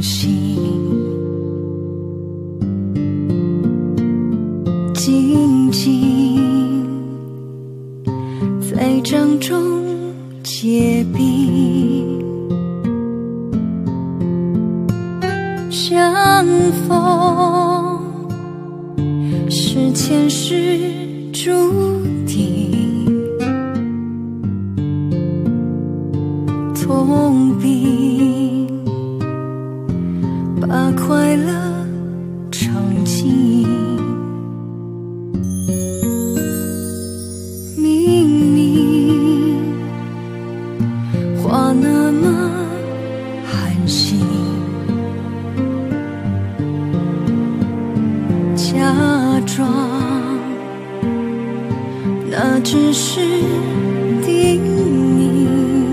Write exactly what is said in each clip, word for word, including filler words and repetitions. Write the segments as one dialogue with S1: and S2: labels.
S1: 心，静静在掌中结冰，相逢是前世注定，痛并把快乐尝尽。明明话那么寒心，假装那只是叮咛，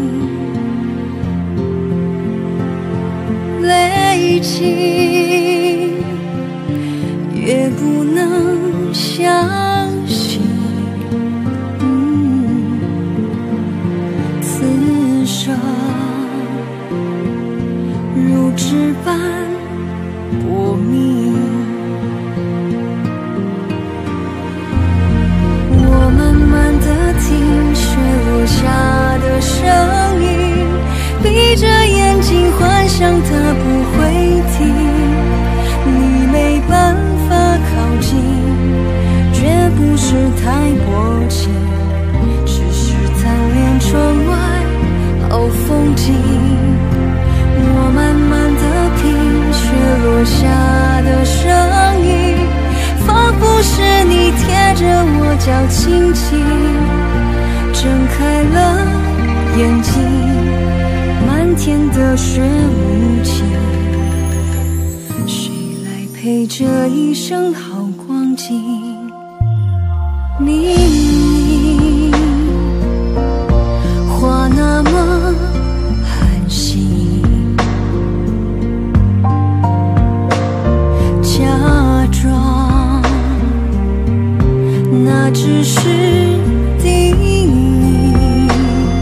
S1: 累积越不能相信，嗯，此生如纸般薄命。我慢慢地听雪落下的声音，闭着眼睛幻想它不会停，你没办法靠近，绝不是太薄情，只是贪恋窗外好风景。我慢慢地听雪落下的声音，仿佛是你贴着我脚轻轻睁开了眼睛，漫天的雪无情，谁来陪这一生好光景？明明话那么寒心，假装那只是叮咛，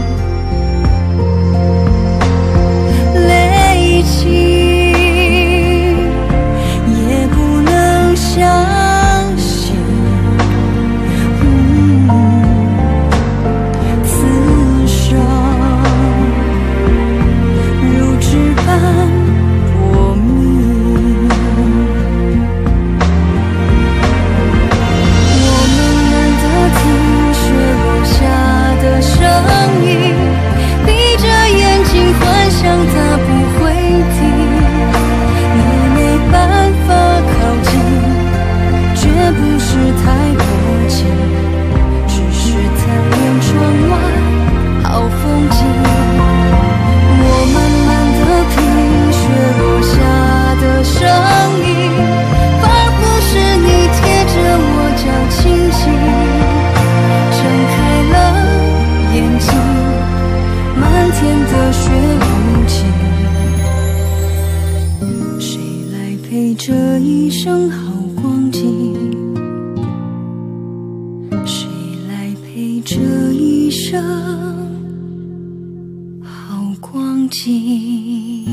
S1: 累积也不能相信，嗯，此生如纸般薄命。我们难得听雪落下的声音，闭着眼睛幻想它不会停，你没办法靠近，绝不是太薄情，只是贪恋窗外好风景。我慢慢地听雪落下的声音，仿佛是你贴着我脚轻轻睁开了眼睛，漫天的雪无情，谁来陪这一生好光景？谁来陪这一生好光景？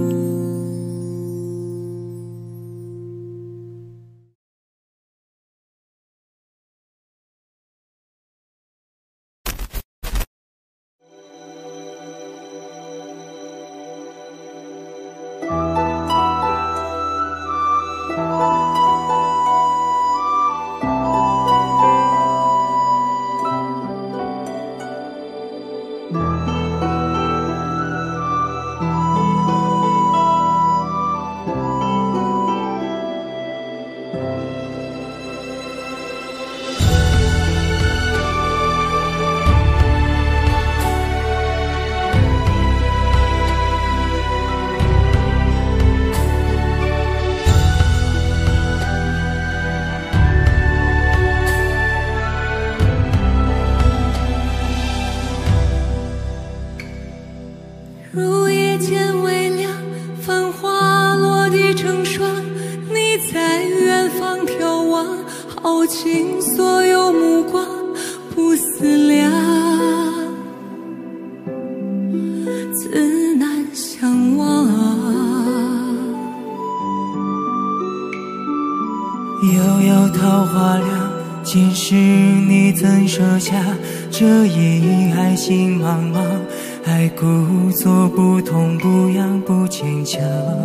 S2: 入夜间微亮，繁花落地成霜，你在远方眺望，耗尽所有目光，不思量，自难相忘。
S3: 遥遥桃花凉，前世你怎舍下这夜莺爱心茫茫，还故作不痛不痒不坚强，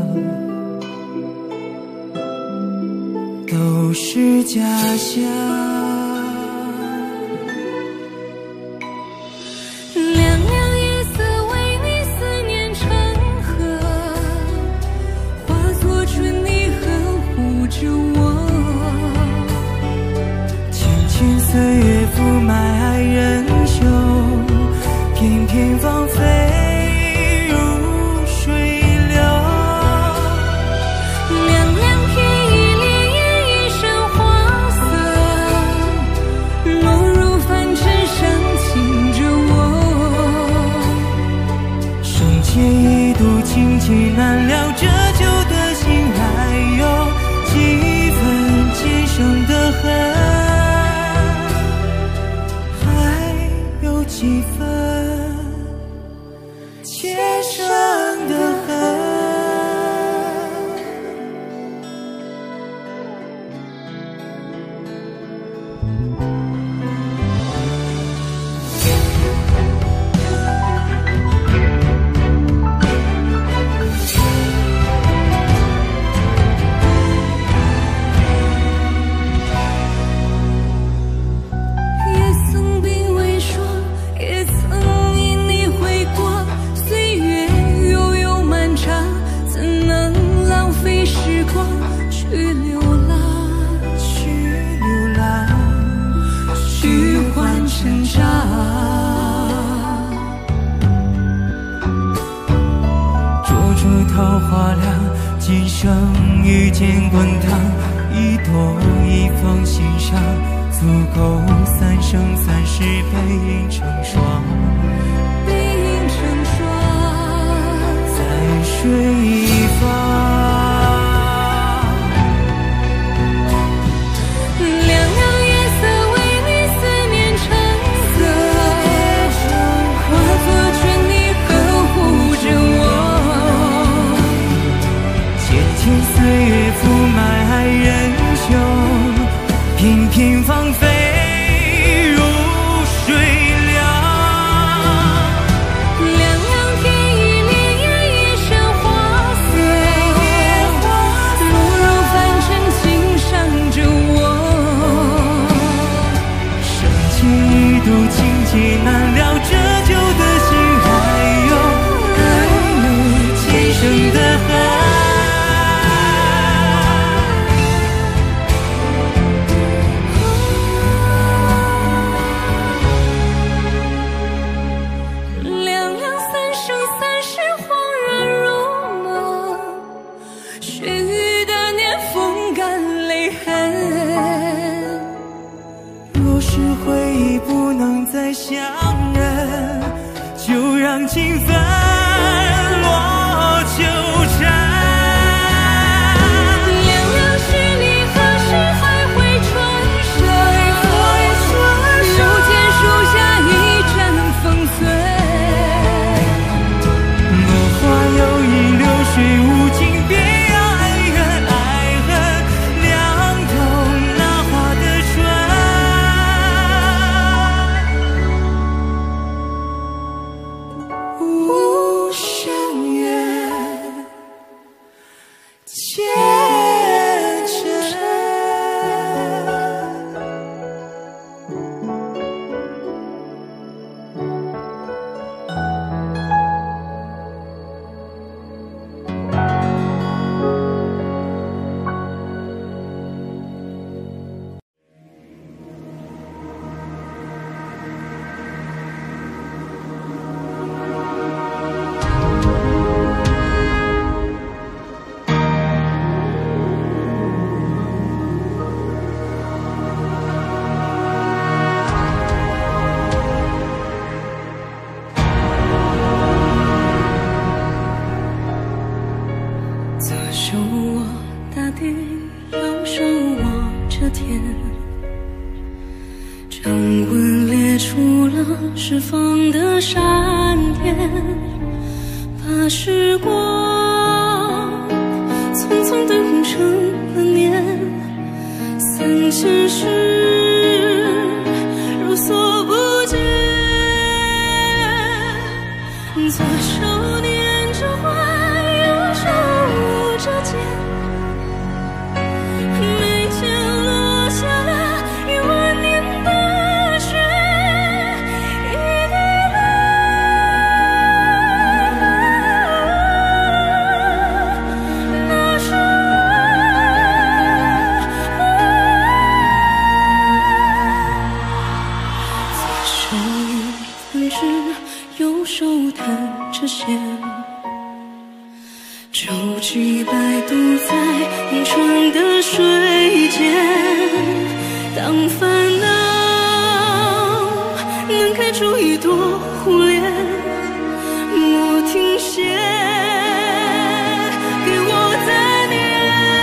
S3: 都是假象。岁月覆埋爱人袖，片片芳菲如水流。
S2: 凉凉瞥一帘烟，一身花色，落入凡尘深情着我。
S3: 生前一度情情难了，这旧的心还有几分今生的恨，几分前生的恨。桃花凉，今生遇见滚烫，一朵一放心上，足够三生三世背影成双，
S2: 背影成双，
S3: 在水一方。岁月覆埋爱人袖，片片芳菲如水流。
S2: 凉凉瞥一帘烟，一身花色，落入凡尘情伤着我。
S3: 生前一度情结难了，这旧的心还有还有今生的恨。 回忆不能再相认，就让情分落纠缠。
S2: 凉凉是你何时还会转身？又见树下一阵风吹。
S3: 落花有意，流水无情，别让爱恨爱恨凉透那花的唇。无声月前尘。
S2: 左手握大地，右手握着天，掌纹裂出了释放的闪电，把时光匆匆地红成了年， 现实如所不见。左手捻着花，右手捂着剑，眉间落下了一万年的雪，一滴泪那是我。左手一分指，右手弹着弦，舟楫摆渡在红窗的水间。当烦恼能开出一朵红莲，莫停歇，给我再念。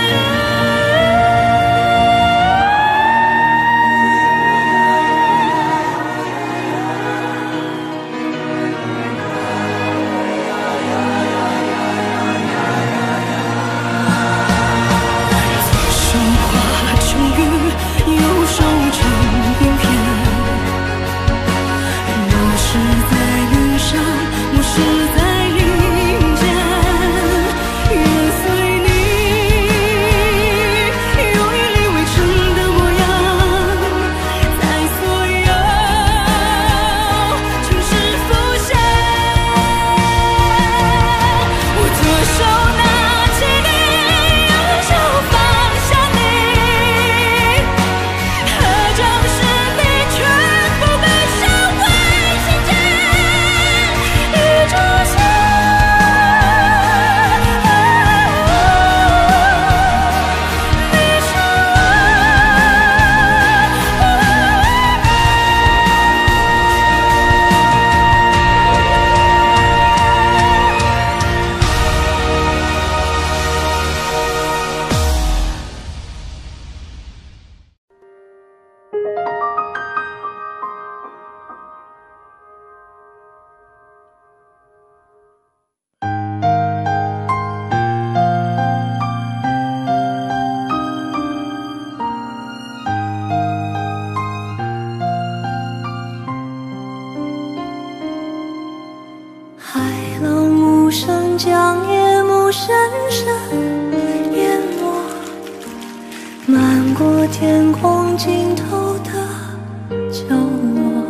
S1: 将夜幕深深淹没，漫过天空尽头的角落。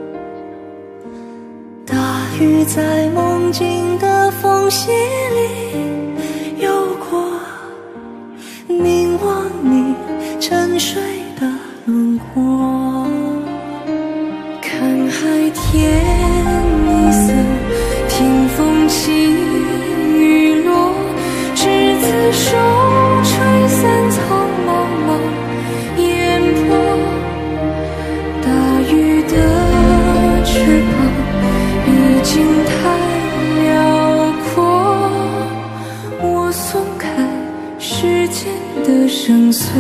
S1: 大雨在梦境的缝隙里游过，凝望你沉睡的轮廓。看海天一色，听风起雨落，执子手，吹散苍茫茫烟波。大雨的翅膀已经太辽阔，我松开时间的绳索，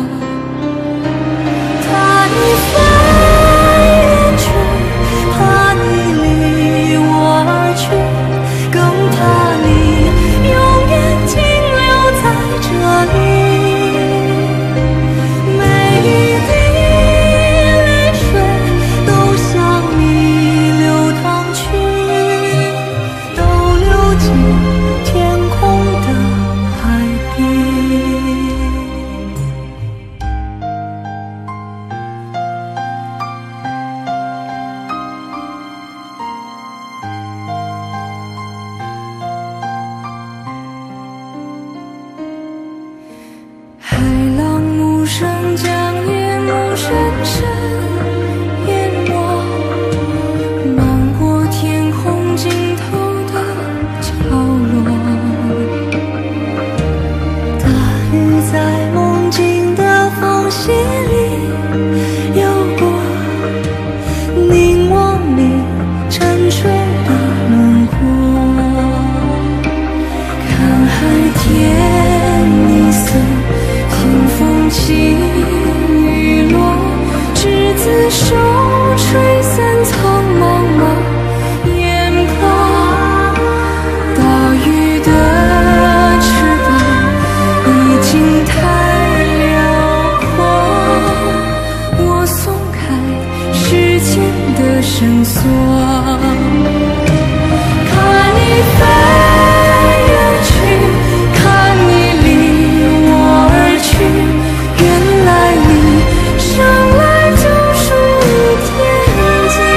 S1: 怕你飞远去，怕你离我而去，更怕你永远停留在这里。每一滴泪水都向你流淌去，都流进天空的海底。海浪无声将夜幕深深淹没，漫过天空尽头的角落。大雨在梦境的缝隙里游过，凝望你沉睡的轮廓。看海天一色，听风起雨落，执子手，吹散苍茫茫烟波。大雨的翅膀已经太辽阔，
S2: 绳索。看你飞远去，看你离我而去，原来你生来就属于天际。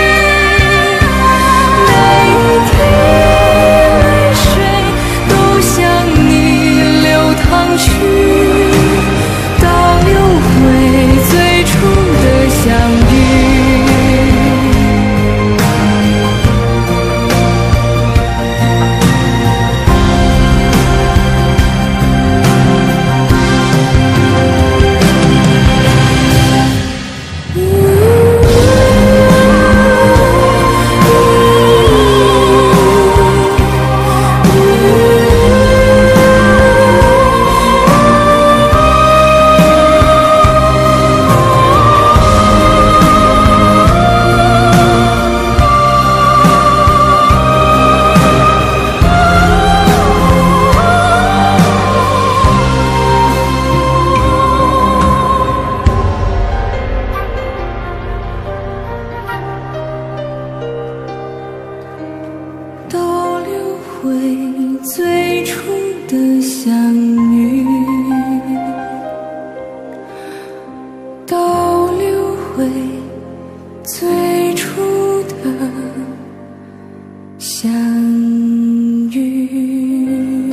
S2: 每一滴泪水都向你流淌去，倒流回最初的相遇。倒流回最初的相遇，倒流回最初的相遇。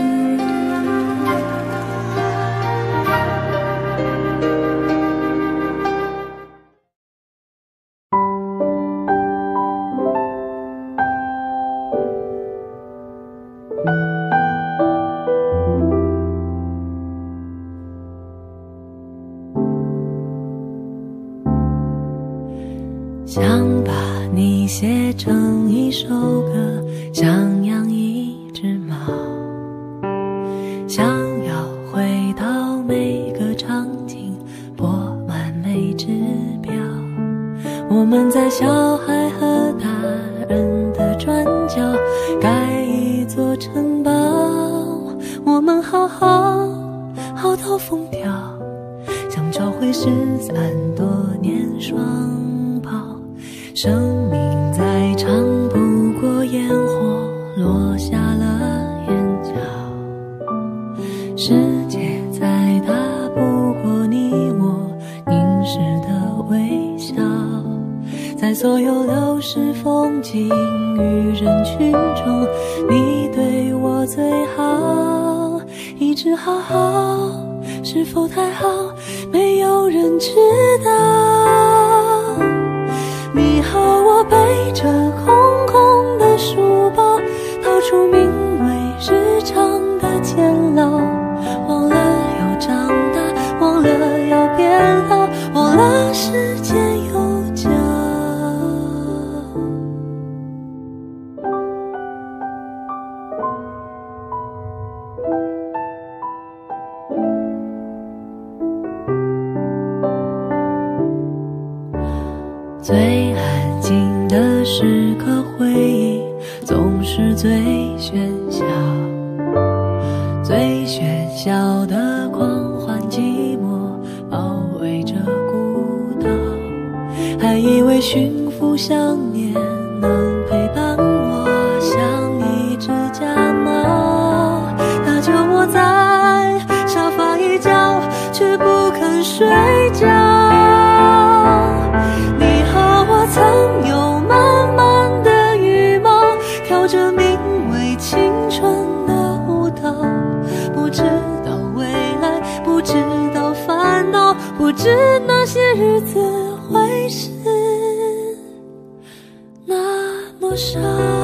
S1: 想把你写成一首歌，想养一只猫，想要回到每个场景，播完每只表。我们在小孩和大人的转角盖一座城堡，我们好好好到疯掉，想找回失散多年双胞。生命再长不过烟火落下了眼角，世界再大不过你我凝视的微笑，在所有流逝风景与人群中，你对我最好，一直好好，是否太好，没有人知道。你和我背着空空的书包，逃出名为日常的监牢，忘了要长大，忘了要变老，忘了时间有脚。最安静的时刻，回忆总是最喧嚣，最喧嚣的狂欢寂寞包围着孤岛，还以为驯服想念能陪伴我像一只家猫，它就窝在沙发一角，却不肯睡觉。曾有满满的羽毛，跳着名为青春的舞蹈，不知道未来，不知道烦恼，不知那些日子会是那么少。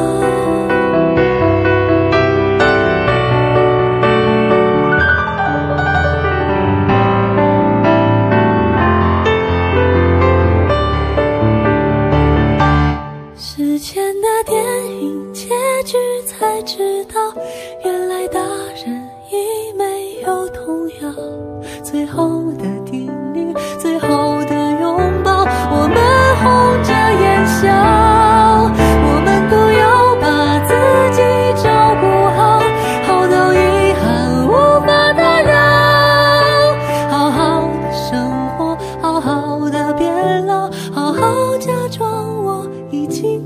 S1: 之前的电影结局才知道，原来大人已没有童谣。最后的叮咛，最后的拥抱，我们红着眼笑，我们都要把自己照顾好，好到遗憾无法打扰。好好的生活，好好的变老，好好假装我已经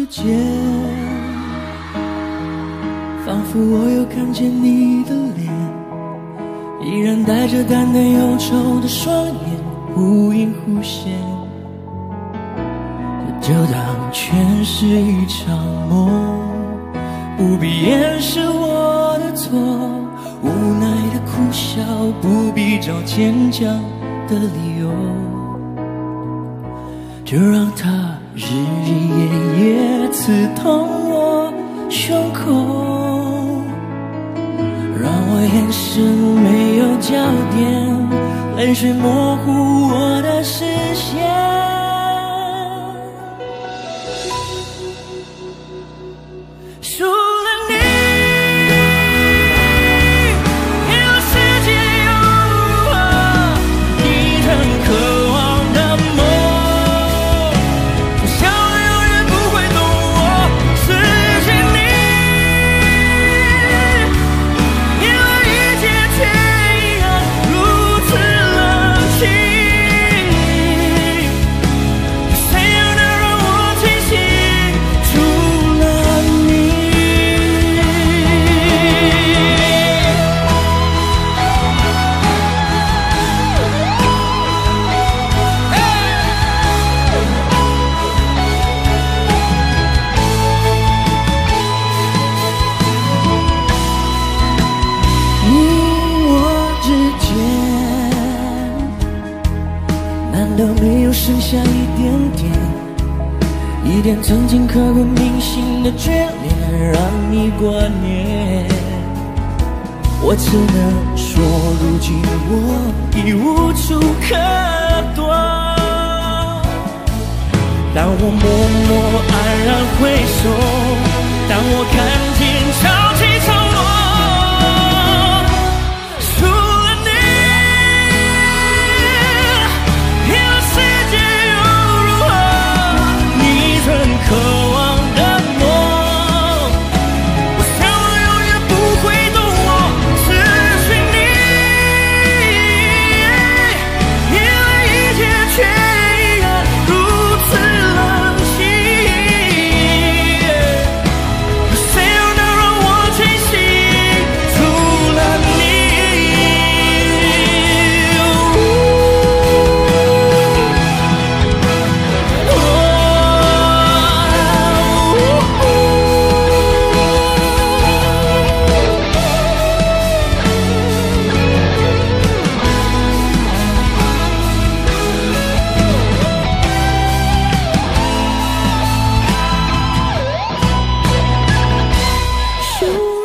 S3: 之间，仿佛我又看见你的脸，依然带着淡淡忧愁的双眼，忽隐忽现，就当全是一场梦，不必掩饰我的错，无奈的苦笑，不必找坚强的理由，就让它日日夜夜刺痛我胸口，让我眼神没有焦点，泪水模糊我的视线。除了你，别的世界又如何？你曾渴望的梦，我想我永远不会懂我失去你，因为一切却依然如此冷清。谁又能让我清醒？除了你。你我之间，难道没有剩下一点点，一点曾经刻骨铭心的眷恋，让你挂念？我只能说，如今我已无处可躲。当我默默黯然回首，当我看见潮起潮落，除了你，别的世界又如何？你曾渴望的梦，我想我永远不会懂我失去你，因为一切却依然如此冷清。谁又能让我清醒？除了你。除了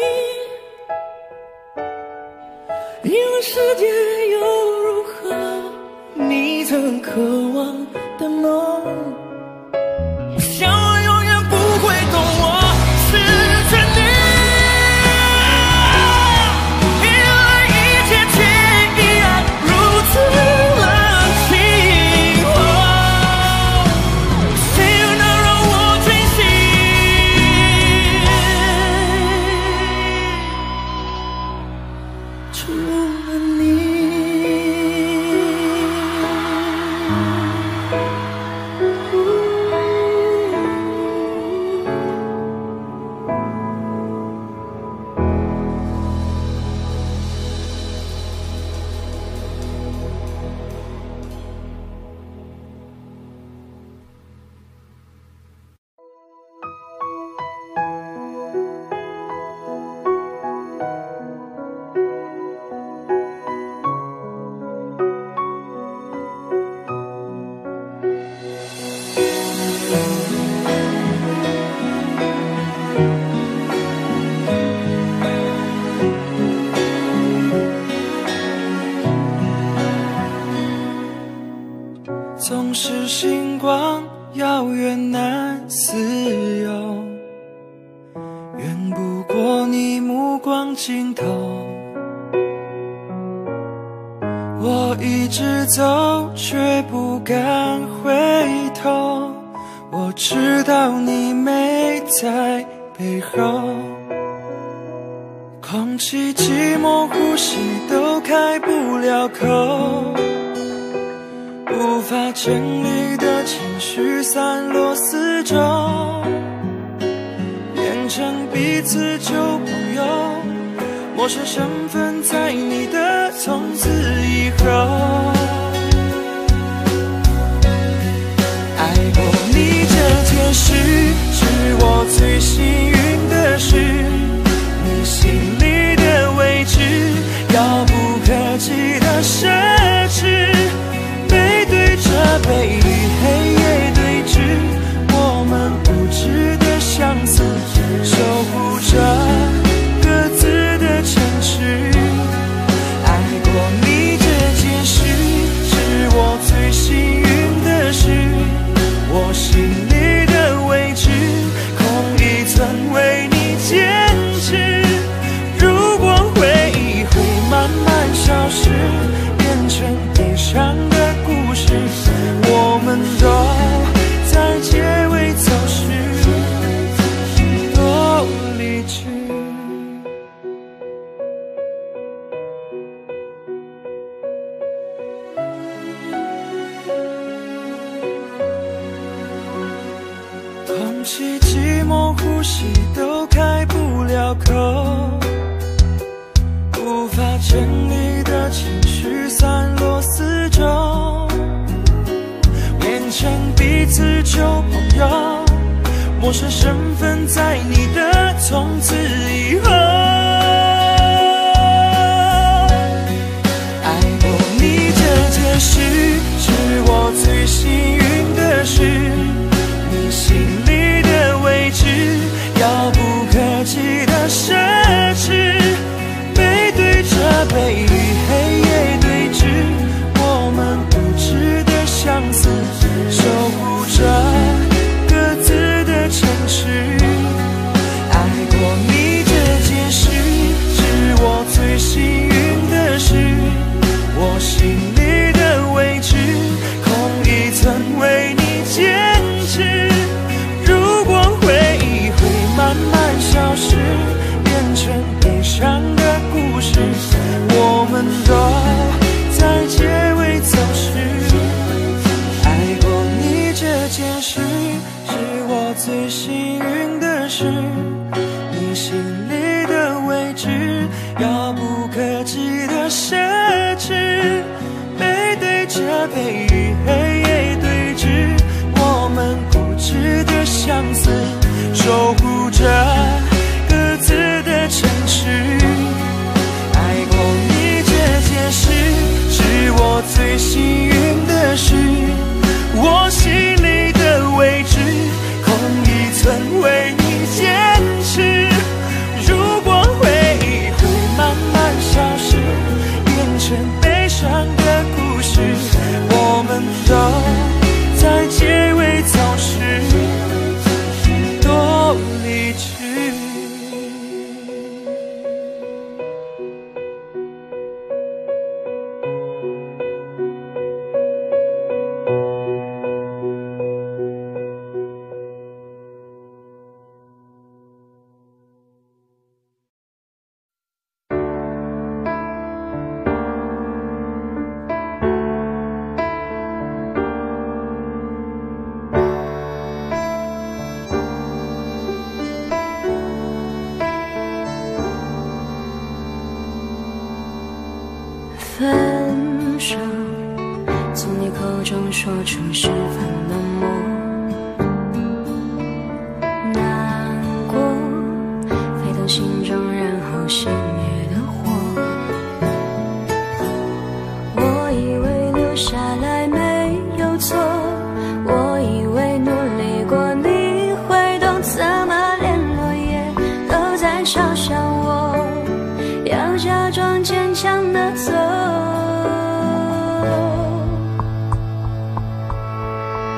S3: 你，因为世界又如何？你曾渴望的梦，我想我永远不会懂我失去你，因为一切却依然如此冷清。哦，谁又能让我清醒？除了你。总是星光遥远难自由，远不过你目光尽头。我一直走，却不敢回头，我知道你没在背后。空气寂寞，呼吸都开不了口，无法整理的情绪散落四周。 此旧朋友，陌生身份在你的从此以后。爱过你这件事，是我最幸运的事。你心里的位置，遥不可及的奢侈。背对着背与黑夜对峙，我们无知的相似，守护着各自的城市。爱过你这件事，是我最幸运的事。我心里的位置，空一寸为你坚持。如果回忆会慢慢消失，变成悲伤的故事，我们都在结尾走时都离去。空气寂寞，呼吸都开不了口，无法整理的情绪散落四周，变成彼此旧朋友，陌生身份在你的从此以后。爱过你这件事，是我最幸运的事。你心里的位置，遥不可及的奢侈。背对着背与黑夜对峙，我们无知的相似，守护着各自的城市。爱过你这件事，是我最幸运的事。我心里的位置，空一寸为你坚持。如果回忆会慢慢消失，变成悲伤的故事，我们都在结尾走时。爱过你这件事，是我最幸运的事。你心里的位置，遥不可及的奢侈。背对着背与黑夜对峙，我们固执的相似，守护着各自的城市。爱过你这件事，是我最幸运的事。我心里的位置，空一寸为你坚持。如果回忆会慢慢消失，变成悲伤的故事，我们都在结尾走时都离去。
S1: 分手，从你口中说出十分冷漠，难过沸腾心中，然后熄灭的火。我以为留下来没有错，我以为努力过你会懂，怎么连落叶都在嘲笑我，要假装坚强的走。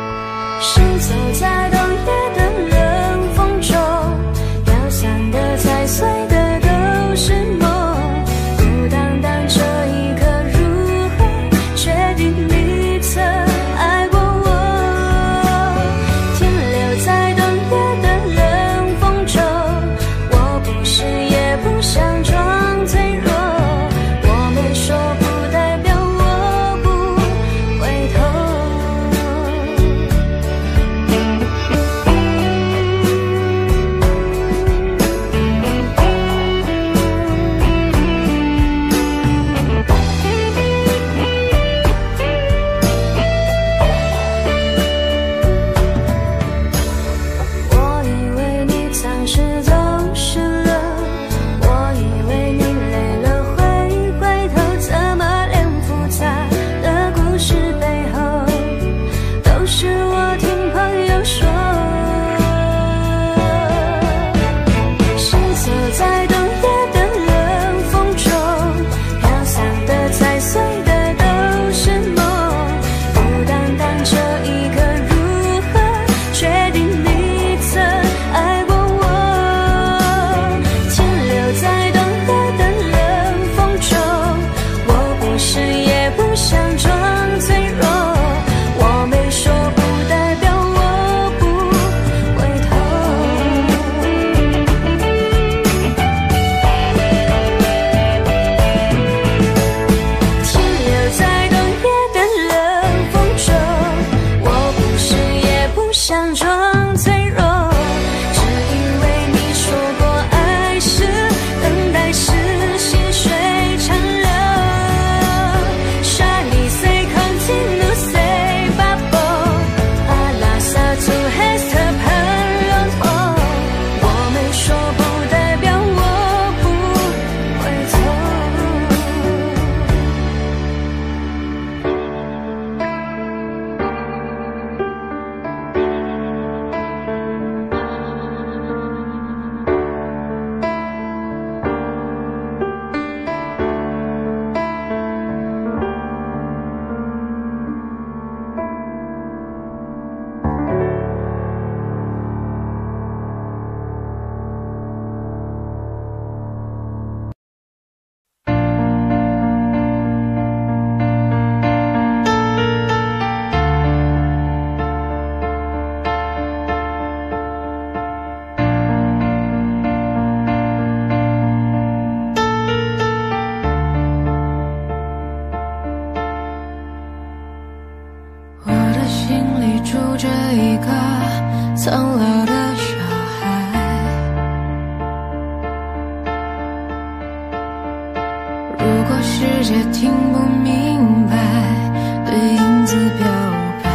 S2: 世界听不明白，对影子表白，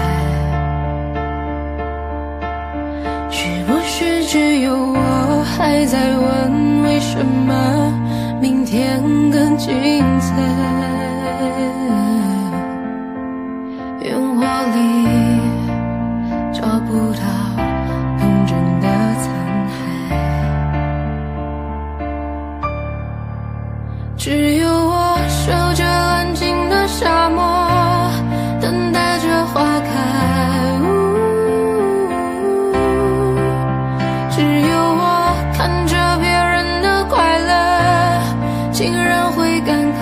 S2: 是不是只有我还在问为什么明天更精彩？烟火里找不到童真的残骸，只有我守着安静的沙漠，等待着花开。只有我看着别人的快乐，竟然会感慨。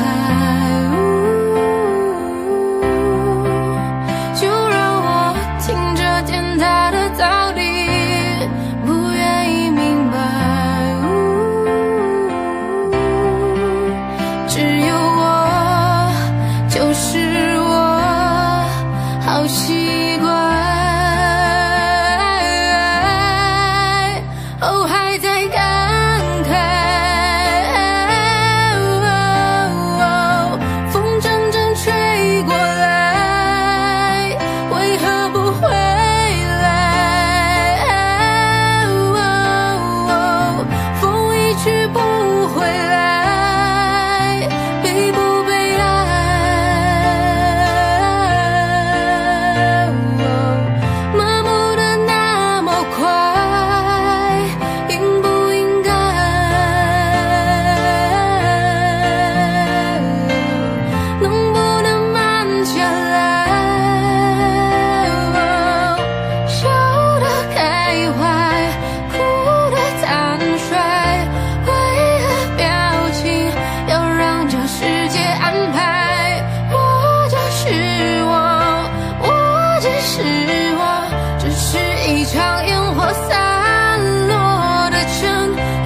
S2: 就让我听着天大的道理，不愿意明白。只有我，就是我，好奇怪。哦，还在感慨。哦，风阵阵吹过来，为何不回来？哦，风一去不回来，悲不悲哀？哦，麻木的那么快，应不应该？能不能慢下来？哦，笑得开怀，哭得坦率，为何表情要让这世界安排？我就是我，我只是我，只是一场烟火散落的尘埃。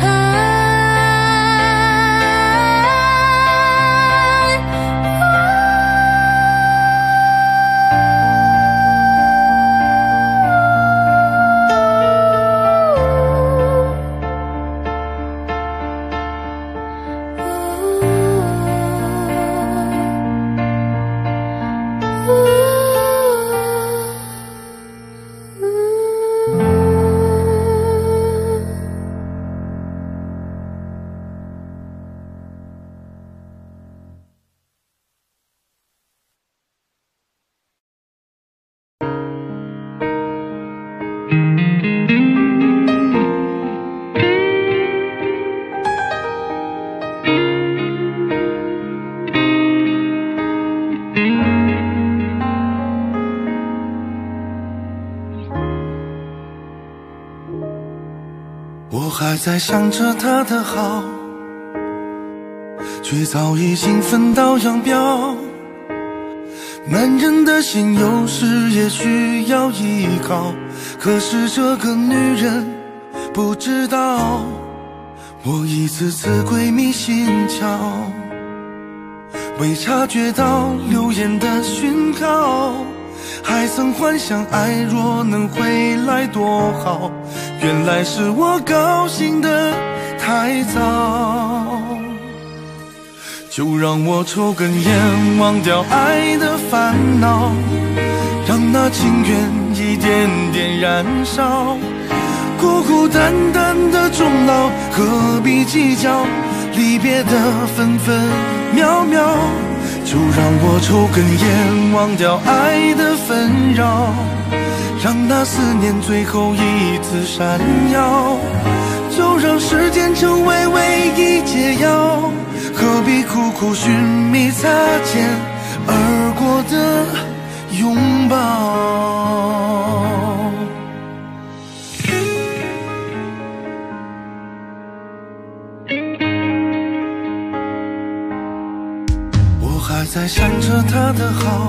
S4: 我还在想着他的好，却早已经分道扬镳。男人的心有时也需要依靠，可是这个女人不知道，我一次次鬼迷心窍，未察觉到流言的讯号，还曾幻想爱若能回来多好，原来是我高兴得太早。就让我抽根烟，忘掉爱的烦恼，让那情缘一点点燃烧。孤孤单单的终老，何必计较离别的分分秒秒。就让我抽根烟，忘掉爱的纷扰，让那思念最后一次闪耀。就让时间成为唯一解药，何必苦苦寻觅擦肩而过的拥抱。我还在想着他的好，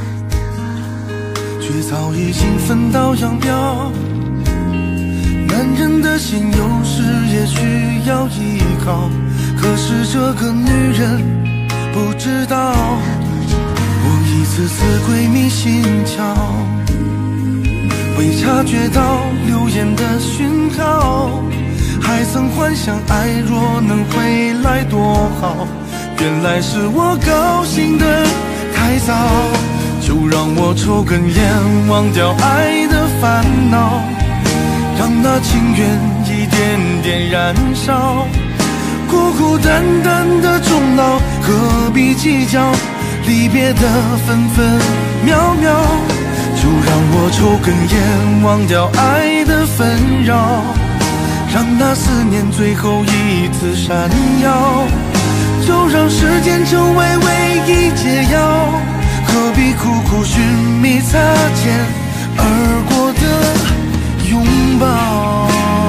S4: 却早已经分道扬镳。男人的心有时也需要依靠，可是这个女人不知道，我一次次鬼迷心窍，未察觉到流言的讯号，还曾幻想爱若能回来多好， 原来是我高兴得太早，就让我抽根烟，忘掉爱的烦恼，让那情缘一点点燃烧。孤孤单单的终老，何必计较离别的分分秒秒？就让我抽根烟，忘掉爱的纷扰，让那思念最后一次闪耀。就让时间成为唯一解药，何必苦苦寻觅擦肩而过的拥抱？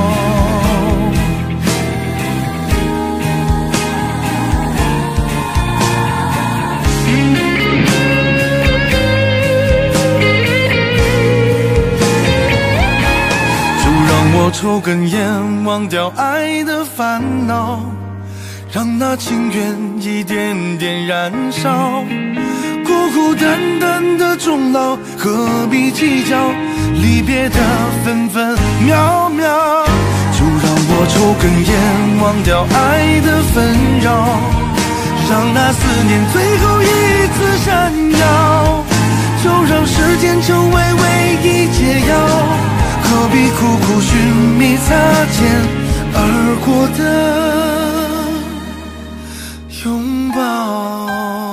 S4: 就让我抽根烟，忘掉爱的烦恼，让那情缘一点点燃烧。孤孤单单的终老，何必计较离别的分分秒秒？就让我抽根烟，忘掉爱的纷扰，让那思念最后一次闪耀。就让时间成为唯一解药，何必苦苦寻觅擦肩而过的拥抱？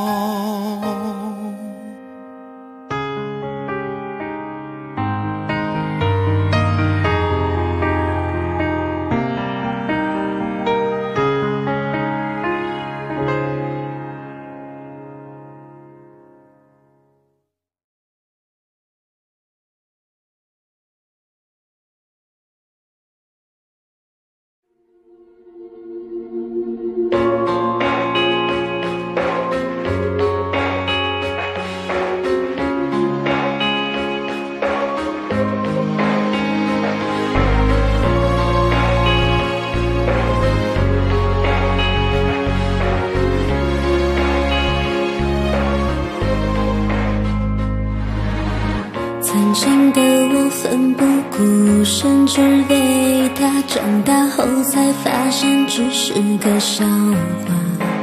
S1: 曾经的我奋不顾身，只为他，长大后才发现只是个笑话。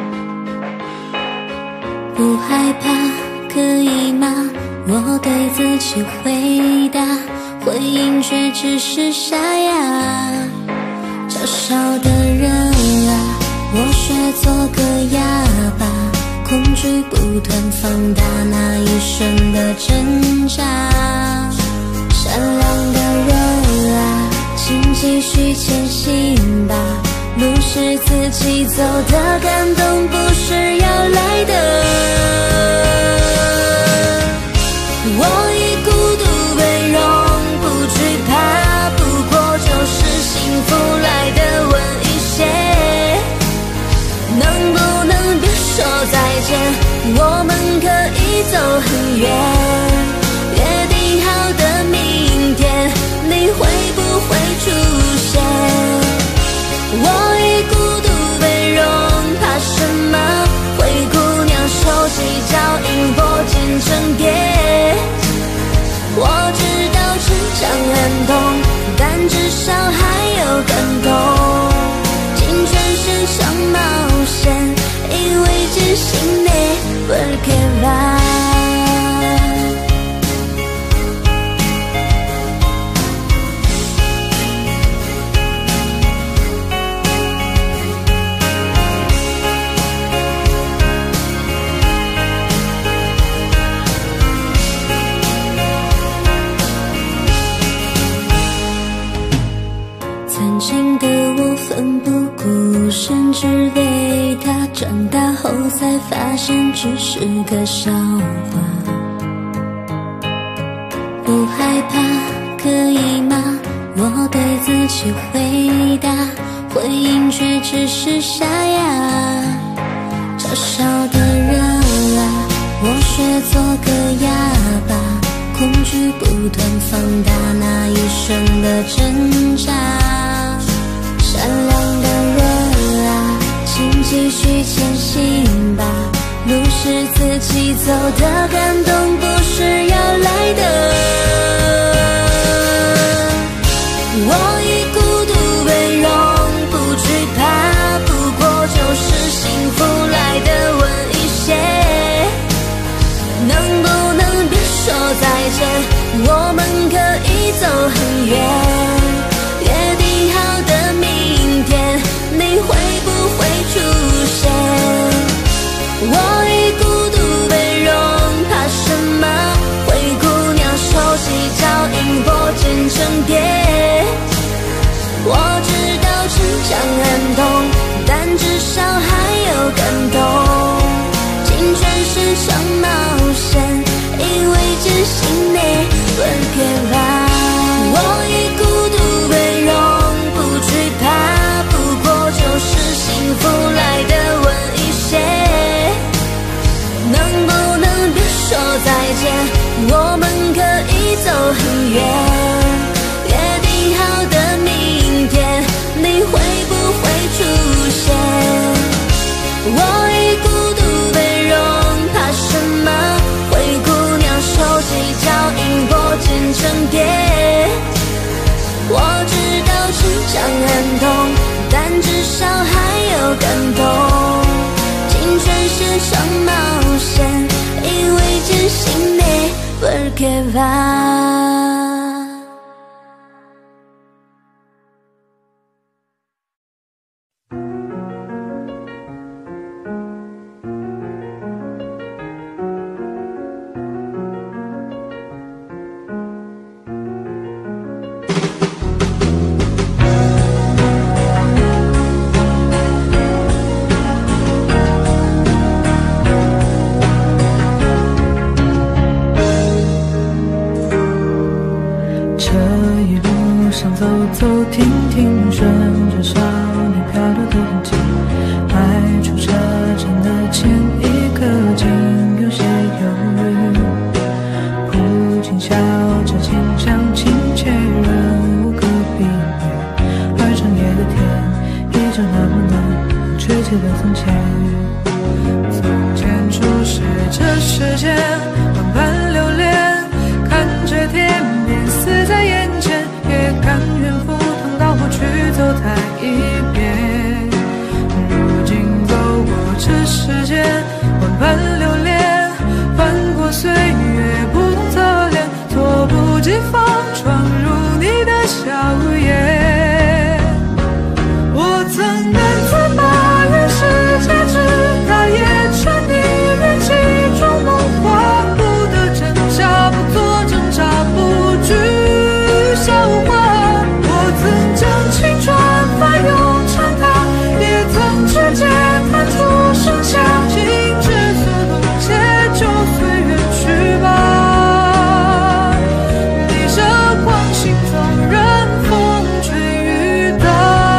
S1: 不害怕，可以吗？我对自己回答，回应却只是沙哑。嘲笑的人啊，我学做个哑巴，恐惧不断放大那一瞬的挣扎。善良的人啊，请继续前行吧，路是自己走的，感动不是要来的。我已孤独被容，不惧怕，不过就是幸福来的晚一些。能不能别说再见，我们可以走很远，约定好的明天，你会不会出现？我已孤独被容，怕什么？灰姑娘手起脚印，拨进成蝶。我知道成长很痛，但至少还有感动。尽全身上冒险，因为坚信你perché va。曾经的我奋不顾身，只为他，长大后才发现只是个笑话。不害怕，可以吗？我对自己回答，回应却只是沙哑。嘲笑的人啊，我学做个哑巴，恐惧不断放大那一瞬的挣扎。善良的人啊，请继续前行吧，路是自己走的，感动不是要来的。我已孤独被容，不惧怕，不过就是幸福来的伤很痛，但至少还有感动。青春是场冒险，因为坚信你不给吧。我以孤独为荣，不惧怕，不过就是幸福来的晚一些。能不能别说再见？我们可以走很远。约定好的明天，你会不会出现？我以孤独为荣，怕什么？灰姑娘手起脚印，拨剑成蝶。我知道成长很痛，但至少还有感动。青春是场冒险，因为坚信你berkebab。
S3: 走走停停，顺着少年飘落的痕迹，迈出车站的前一刻，竟有些犹豫。不禁笑着，轻响亲切，人无可避免。而长夜的天，依旧那么暖，确切的从前。从前初识这世间，万般流连，看着天边死在眼前。也甘愿赴汤蹈火去走它一遍。如今走过这世间，万般流连，翻过岁月不同侧脸，猝不及防闯入你的笑颜。我曾难自拔于世界之大，也沉溺于其中梦话，不得真假，不做挣扎，不惧笑话。我曾将青春翻涌成她，也曾指尖弹出盛夏，心之所动，且就随缘去吧。逆着光行纵任风吹雨打。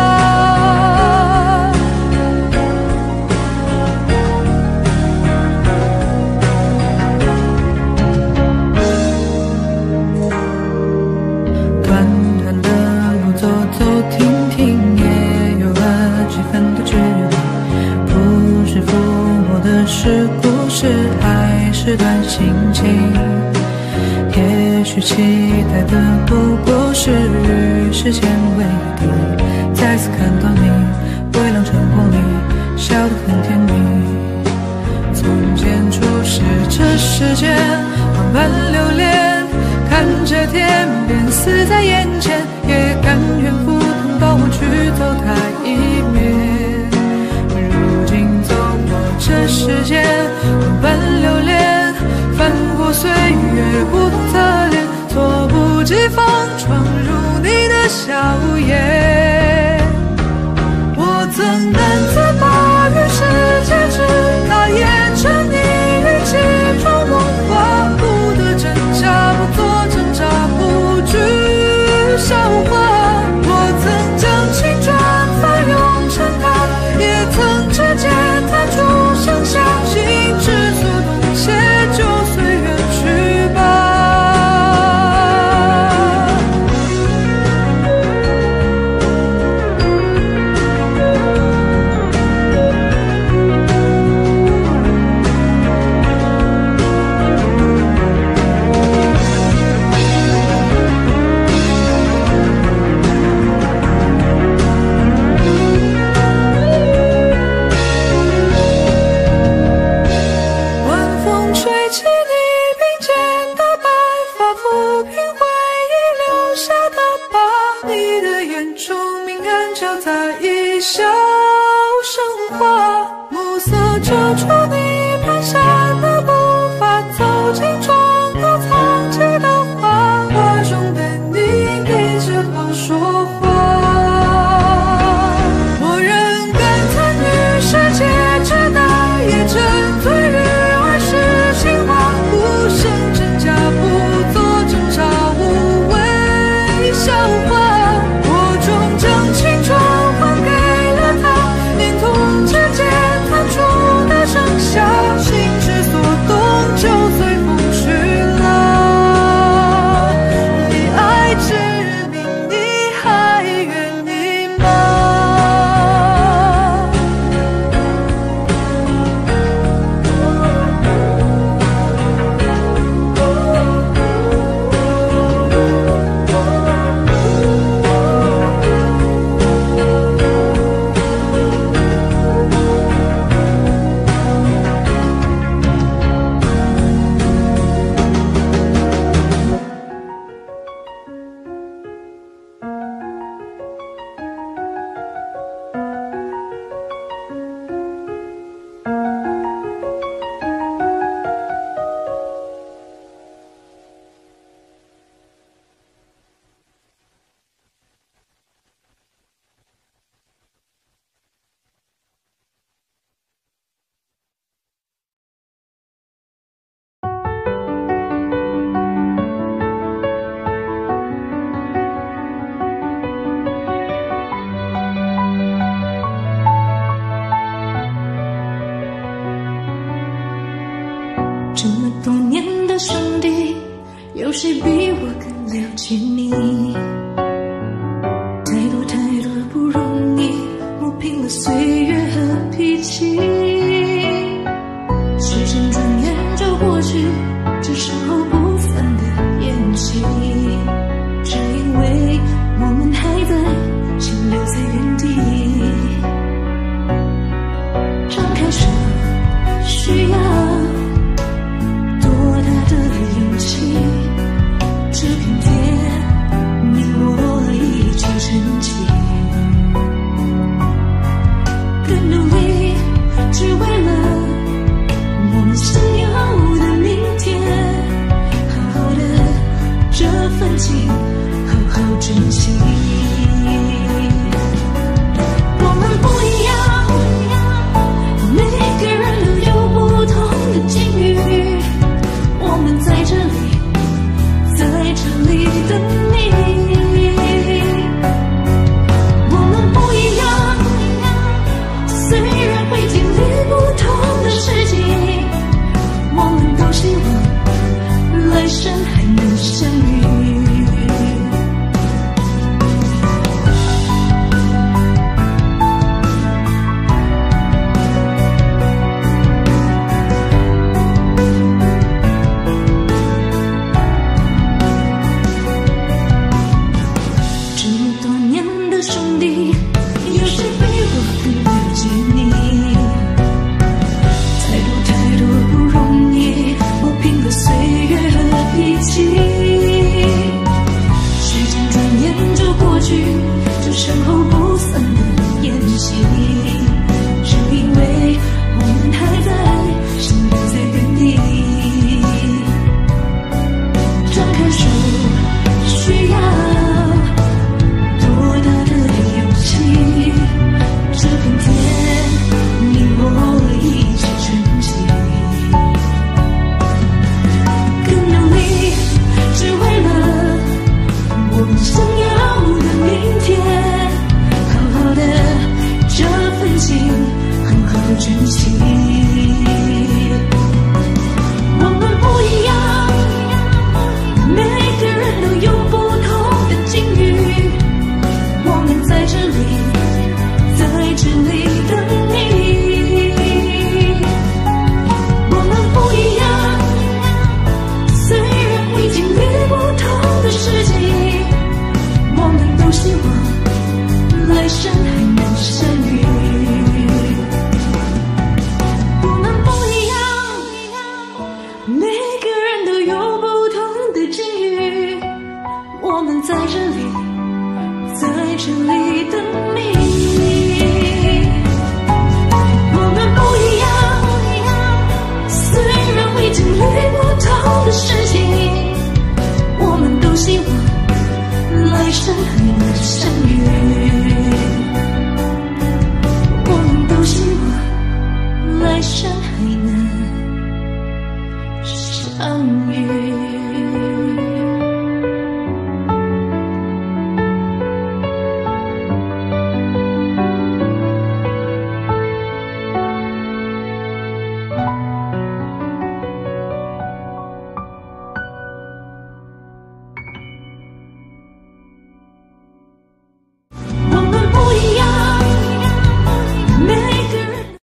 S3: 短短的路走走停停，也有了几分的距离。不知抚摸的是故事，还是段心情？也许期待的不过是与时间为敌。再次看到你，微亮晨光里笑得很甜蜜。从前初识这世间，万般流连，看着天边死在眼前，也甘愿赴汤蹈火去走它一遍。如今走过这世间，万般流连，翻过岁月不同侧脸，猝不及防闯入你的笑颜。我曾难自拔于世界之大，也沉溺于其中梦话，不得真假，不做挣扎，不惧笑话。我曾将青春翻涌成她，也曾指尖弹出盛夏，心之所动，且就随缘去吧。笑生花，暮色遮住你蹒跚的步伐，走进窗口藏起的花，画中的你低着头说话。
S2: 谁比我更了解你？太多太多不容易，磨平了岁月和脾气。时间转眼就过去，这时候不散的宴席，只因为我们还在，心留在原地。张开手，需要多大的勇气？这片天，你我一起撑起，更努力，只为了我们想要的明天。好好的这份情，好好珍惜。我们不一样，每个人都有不同的境遇。我们在这里，在这里等你。我们不一样，虽然会经历不同的事情，我们都希望来生还能相遇。这么多年的兄弟，有谁比我更了解你？太多太多不容易，磨平了岁月和脾气。时间转眼就过去，这身后不散的宴席，只因为我们还在，心留在原地。张开手，需要多大的勇气？这片天，你我一起撑起，更努力，只为了我们想要的明天。好好的这份情，好好珍惜。我们不一样，每个人都有不同的境遇。我们在这里，在这里等你。我们不一样，虽然会经历不同的事情，我们都希望来生还能相遇。我们不一样，每个人都有不同的境遇。我们在这里，在这里等你。我们不一样，虽然会经历不同的事情，我们都希望来生还能相遇。我们都希望来生还能相遇。我们不一样，每个人。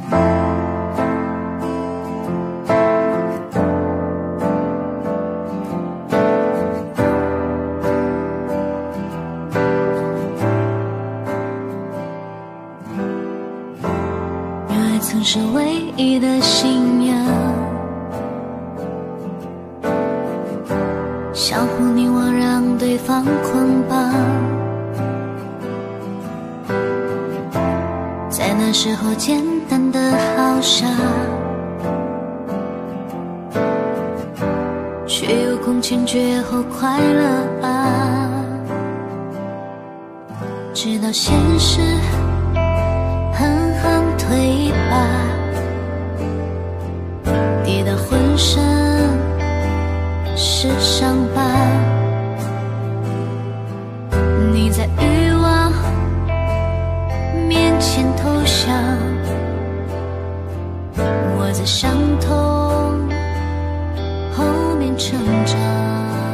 S2: 原来曾是唯一的信仰，相互凝望，让对方捆绑。在那时候简单的好傻，却有空前绝后快乐啊！直到现实狠狠推拔，跌到浑身是伤疤。你在欲望面前投降，我在伤痛后面成长。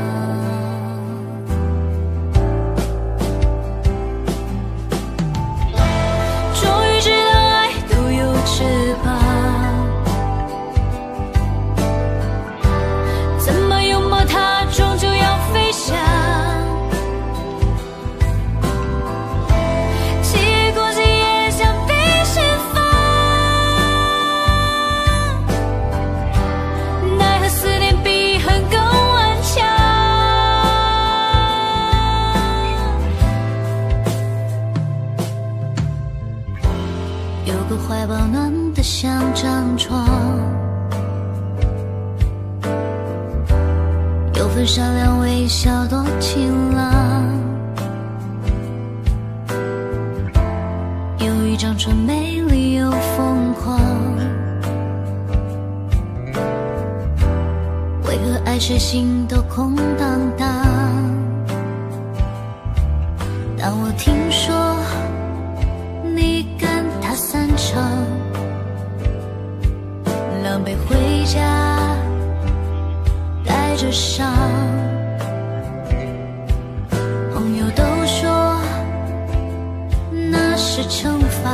S1: 个怀抱暖得像张床，有份善良微笑多晴朗，有一张唇美丽又疯狂，为何爱谁心都空荡荡？当我听说你跟他散场，狼狈回家带着伤，朋友都说那是惩罚，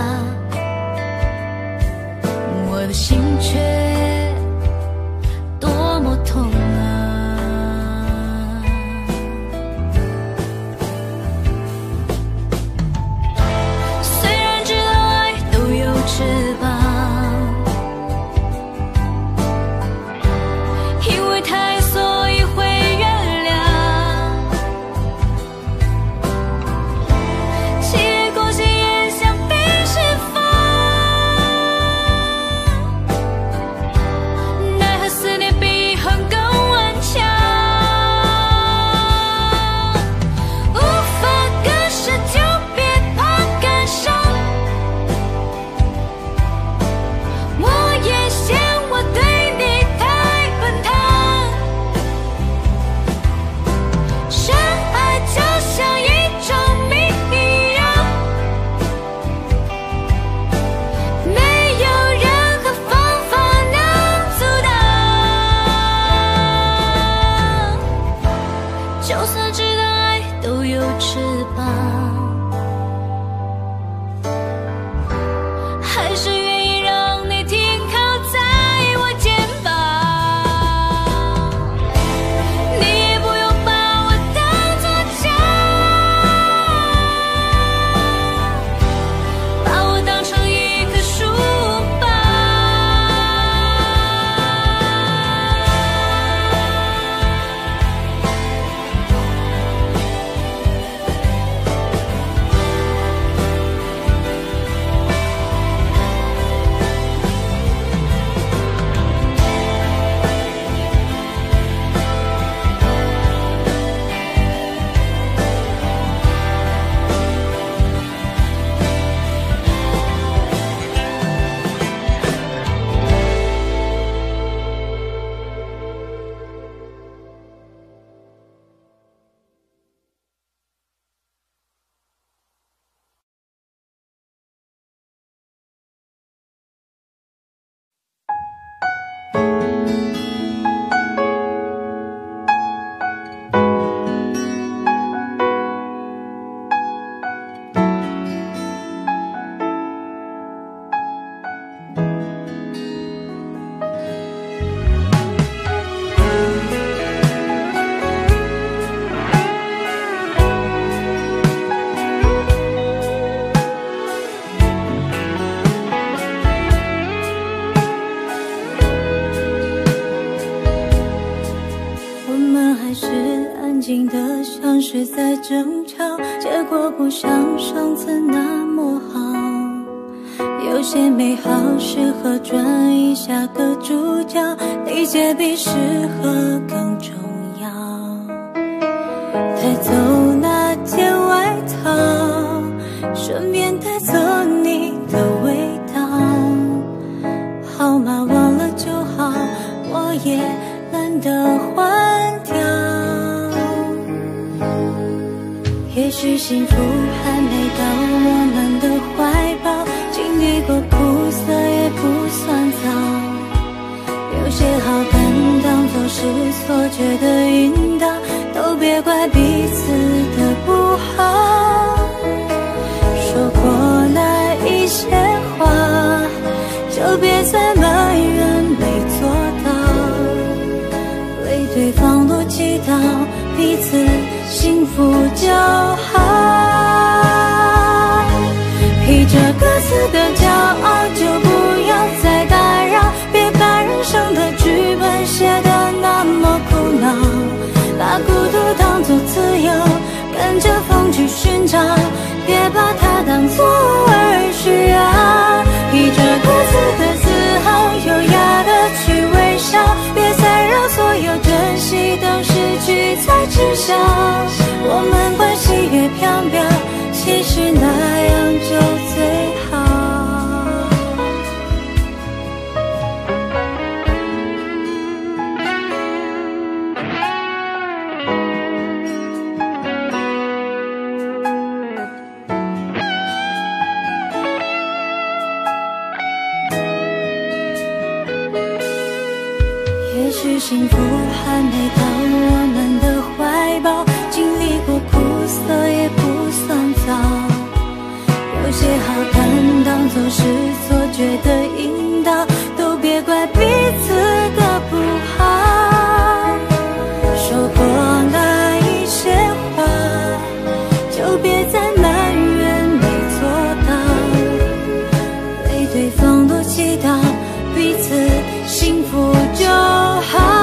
S1: 我的心却多么痛啊。虽然知道爱都有翅膀，因为太所以会原谅，七月过隙也想被释放，奈何思念比恨更顽强，无法割舍就别怕感伤，我也嫌我对你太奔腾，深爱就像一种谜一样，没有任何方法能阻挡，就算知道爱都有翅膀，还是愿意让你停靠在我肩膀，你也不用把我当作家，把我当成一棵树吧。
S2: 我们还是安静的，像是在争吵，结果不像上次那么好。有些美好适合转移下个主角，理解比适合更重要。带走那件外套，顺便带走你的味道。号码忘了就好，我也懒得换掉。也许幸福还没到我们的怀抱，经历过苦涩也不算早。有些好感当作是错觉的引导，都别怪彼此的不好。说过那一些话，就别再埋怨没做到，为对方多祈祷，彼此幸福就好。披着各自的骄傲，就不要再打扰，别把人生的剧本写得那么苦恼，把孤独当作自由，跟着风去寻找，别把它当作儿需要。披
S1: 知晓，我们关系越飘渺，其实那样就最好。也许幸福还没到我们的怀抱，经历过苦涩也不算早。有些好看当作是错觉的引导，都别怪彼此的不好。说过那一些话，就别再埋怨没做到，为对方多祈祷，彼此幸福就好。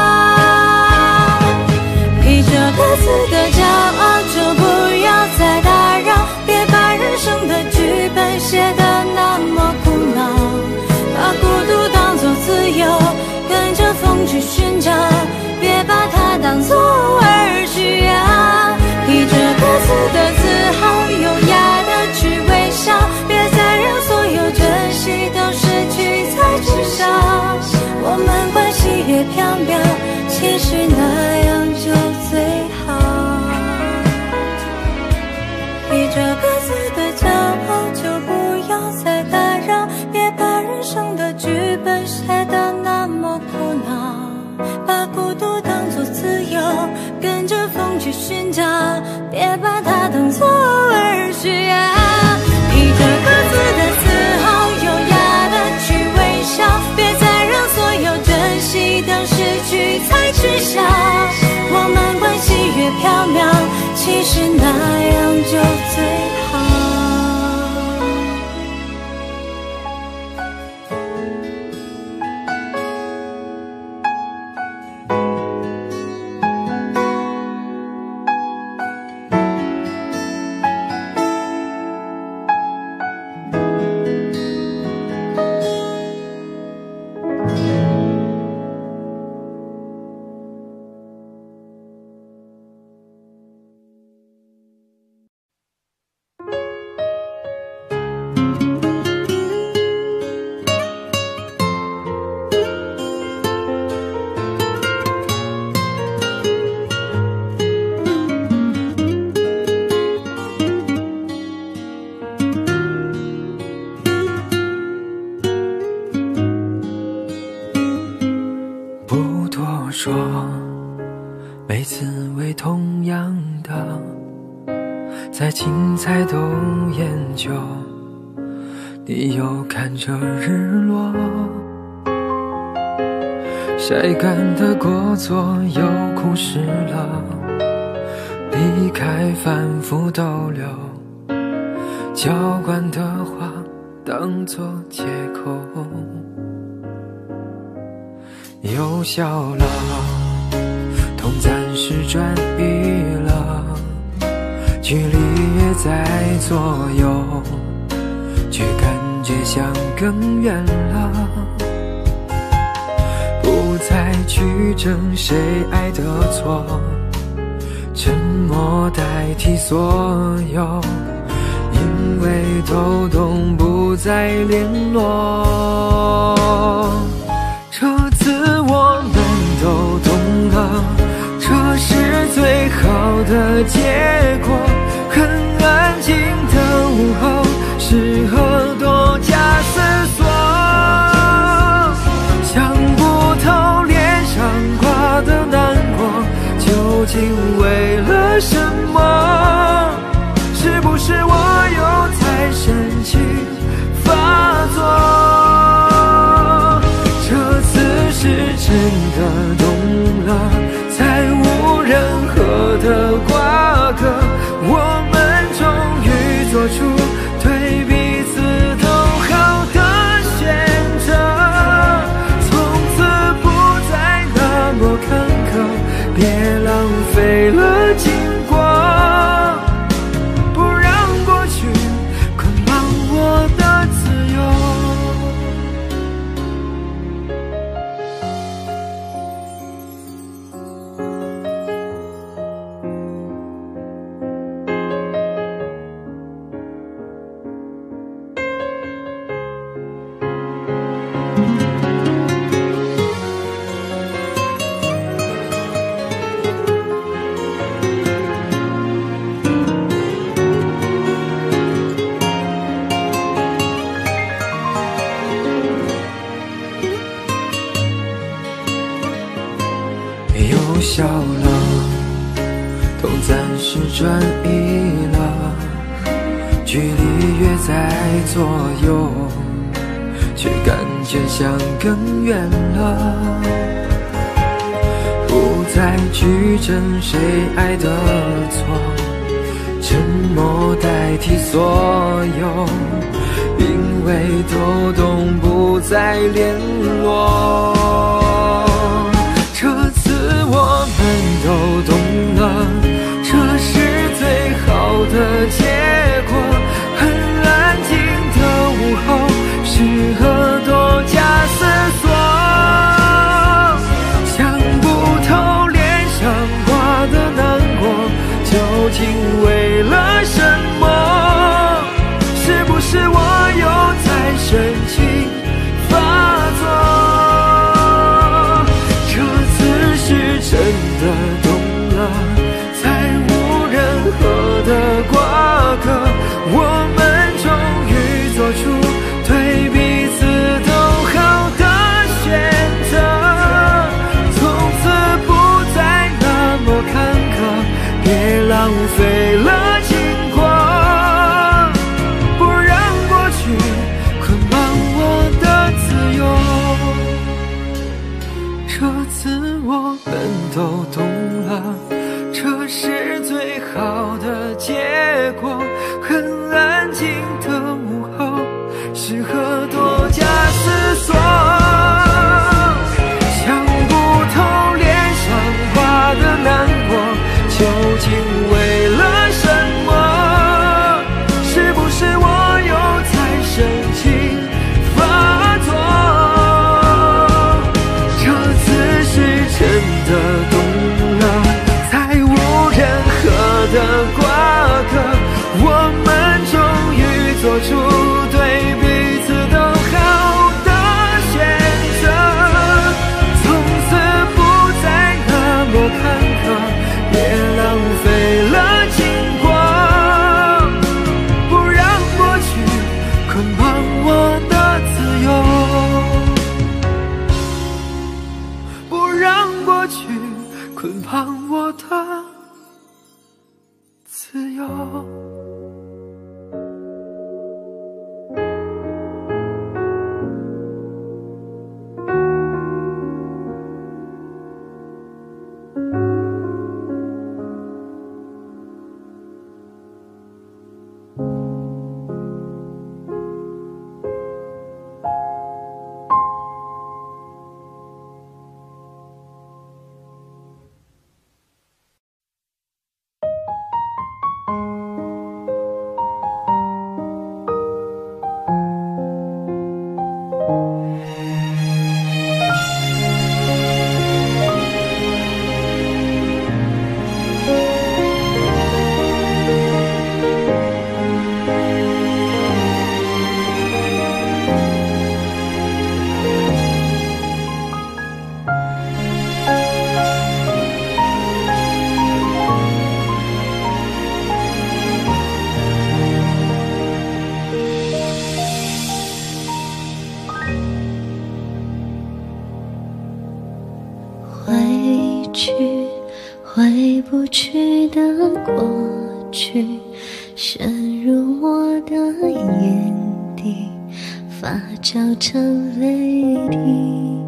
S1: 披着各自的骄傲，就不要再打扰，别把人生的剧本写得那么苦恼，把孤独当作自由，跟着风去寻找，别把它当作儿需要。披着各自的自豪，优雅的去微笑，别再让所有珍惜都失去才知晓。我们关系越飘渺，其实那样就最好。披着各自的骄傲，就不要再打扰，别把人生的剧本写得那么苦恼，把孤独当作自由，跟着风去寻找，别把它当作儿需要。披着各自的自豪，优雅的去微笑，别再让所有珍惜都失去才知晓。我们关系越飘渺，其实那样就最好。
S3: 说每滋味同样的，再精彩都研究，你又看着日落，晒干的果座又枯湿了，离开反复逗留，浇灌的话当作借口，又笑了，痛暂时转移了，距离也在左右，却感觉像更远了，不再去争谁爱的错，沉默代替所有，因为都懂不再联络。这次我们都懂了，这是最好的结果。很安静的午后，适合多加思索，想不透脸上挂的难过究竟为了什么，是不是我又太深情发作？这次是真的懂了，才无任何的瓜葛，我们终于做出对彼此都好的选择，从此不再那么坎坷，别浪费了经过，不让过去捆绑我的自由。 笑了，痛暂时转移了，距离越在左右，却感觉像更远了。不再去争谁爱的错，沉默代替所有，因为都懂不再联络。这次我们都懂了，这是最好的结果。很安静的午后，适合多加思索。想不透脸上挂的难过，究竟为了什么？是不是我又在深情发作？这次是真的懂了，再无任何的瓜葛，我们终于做出对彼此都好的选择。从此不再那么坎坷，别浪费了经过，不让过去捆绑我的自由。这次我们都懂了，这是最好的结果。很安静的午后，适合多加思索。想不透脸上挂的难过，究竟为了什么？是不是我又在深情发作？这次是真的懂了，再无任何的瓜葛，我们终于做出对彼此都好的选择。从此不再那么坎坷，别浪费了经过，不让过去捆绑我的自由，不让过去捆绑我的自由。
S1: 回去，回不去的过去，深入我的眼底，发酵成泪滴。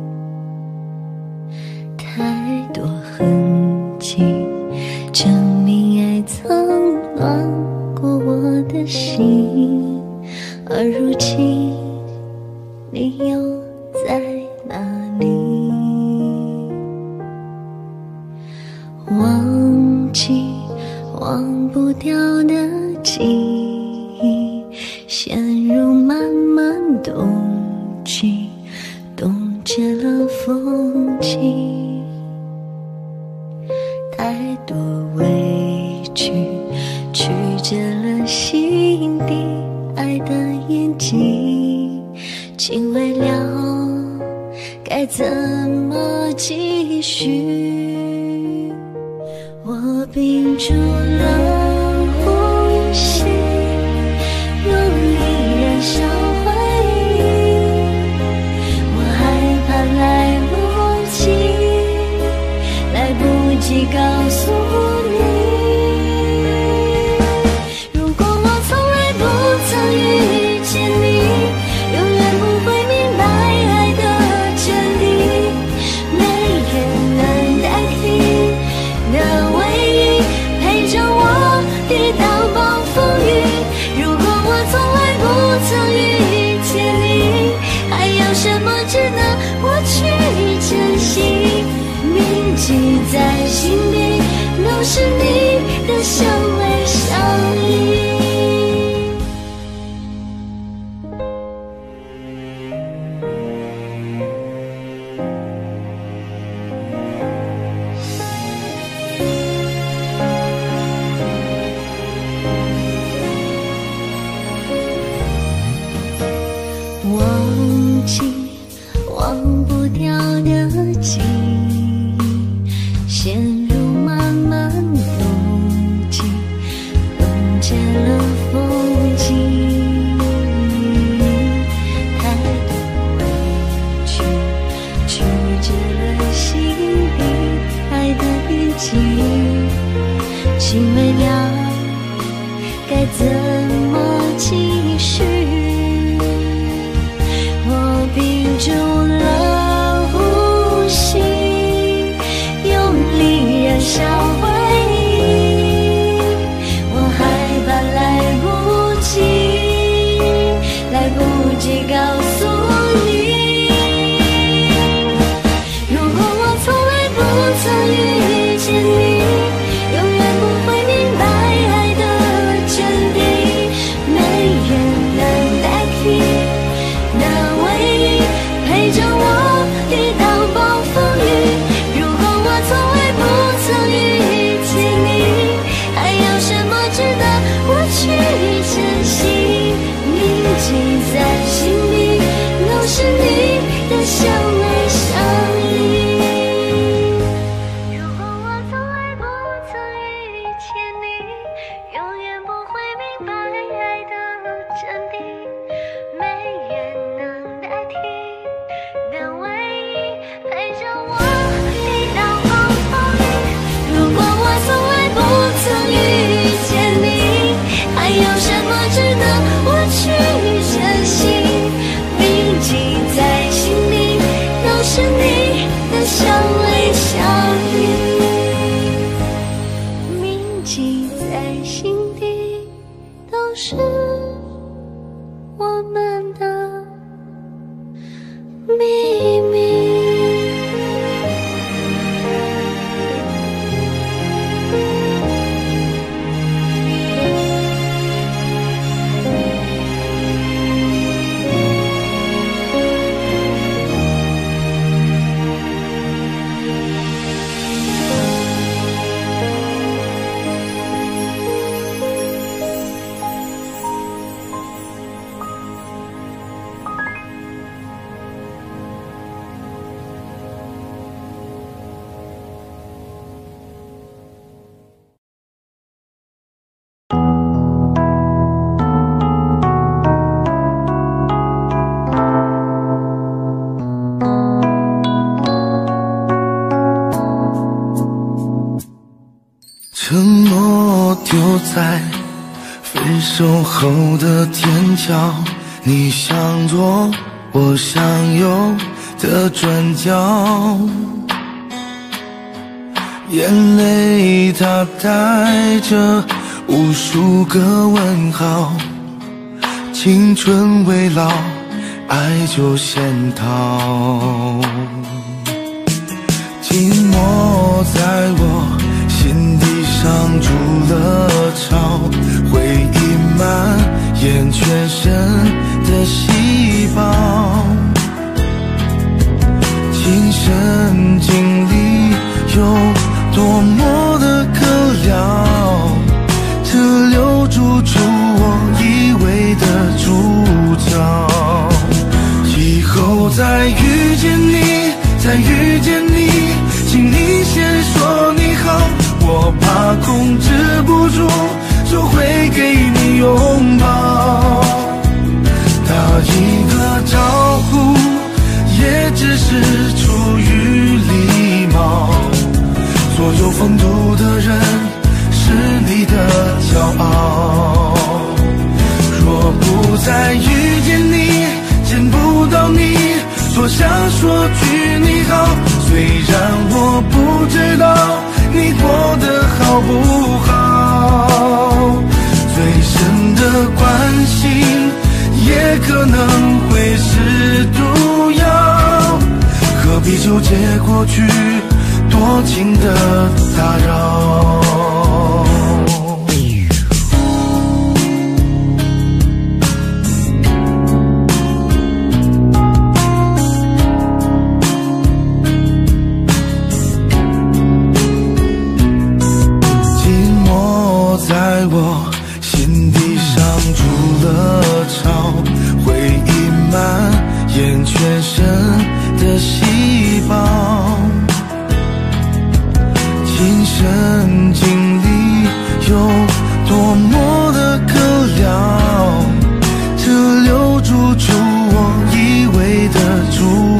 S1: 太多痕迹，证明爱曾暖过我的心，而如今你又在哪里？忘记忘不掉的记忆，陷入漫漫冬季，冻结了风景。太多委屈，曲折了心底爱的眼睛，竟未了该怎么继续。我屏住了呼吸，用力燃烧回忆。我害怕来不及，来不及
S4: 在分手后的天桥，你想左，我想右的转角，眼泪它带着无数个问号，青春未老，爱就先逃。寂寞在我心底上筑了巢，回忆蔓延全身的细胞，亲身经历有多么的可聊，这留住出我以为的主角。以后再遇见你，再遇见你，请你先说你好，我怕控制不住就会给你拥抱。打一个招呼也只是出于礼貌，所有风度的人是你的骄傲。若不再遇见你，见不到你，多想说句你好，虽然我不知道你过得好不好，最深的关心也可能会是毒药，何必纠结过去，多情的打扰。在我心底上筑了巢，回忆蔓延全身的细胞，亲身经历有多么的可聊，这留住出我以为的主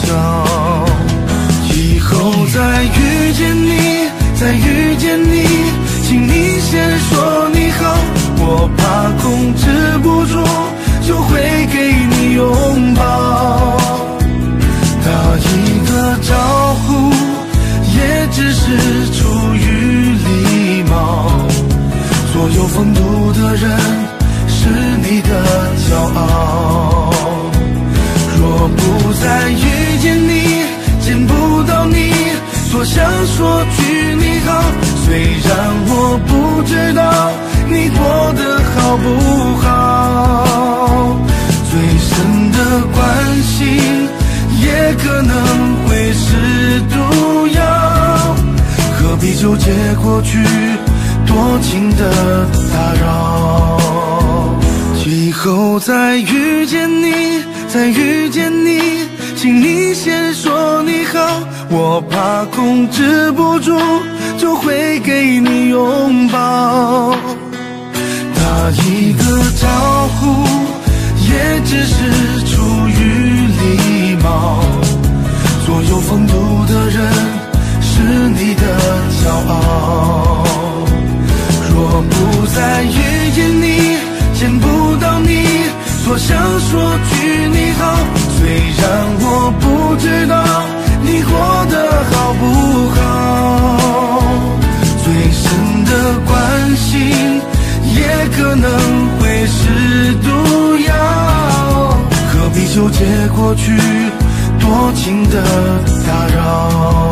S4: 角。以后再遇见你，再遇见你，请你先说你好，我怕控制不住就会给你拥抱。打一个招呼也只是出于礼貌，所有风度的人是你的骄傲。若不再遇见你，见不到你，多想说句你好，虽然我不知道你过得好不好，最深的关心也可能会是毒药，何必纠结过去，多情的打扰。以后再遇见你，再遇见你，请你先说你好，我怕控制不住就会给你拥抱。打一个招呼也只是出于礼貌，所有风度的人是你的骄傲。若不再遇见你，见不到你，多想说句你好，虽然我不知道你过得好不好，最深的关心也可能会是毒药，何必纠结过去，多情的打扰。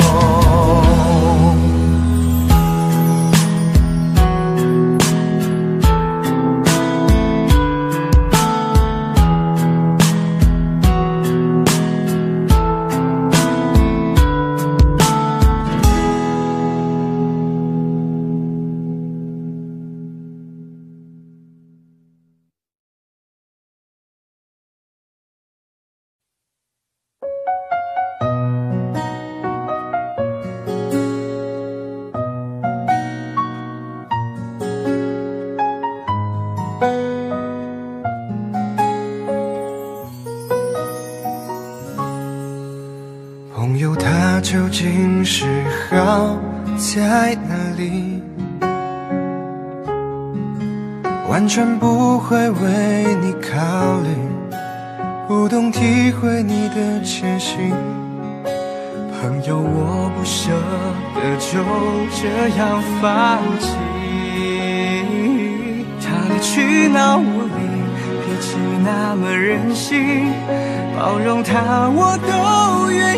S3: 朋友他究竟是好在哪里？
S4: 完全不会为你考虑，不懂体会你的前行。朋友，我不舍得就这样放弃，他离去那无力，脾气那么任性，包容他我都愿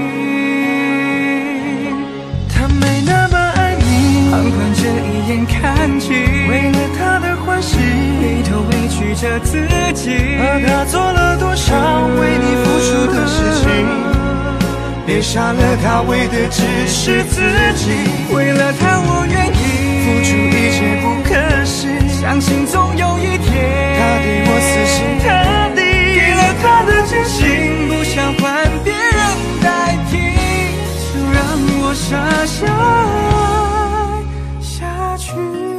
S4: 意。他没那么爱你，旁观着一眼看尽，为了他的欢喜里头委屈着自己，而他做了多少为你付出的事情，别傻了他，为的只是自己。为了他我愿意付出一切不可惜，相信总有一天他对我死心塌地，给了他的真心，不想换别人代替，就让我傻笑爱下去。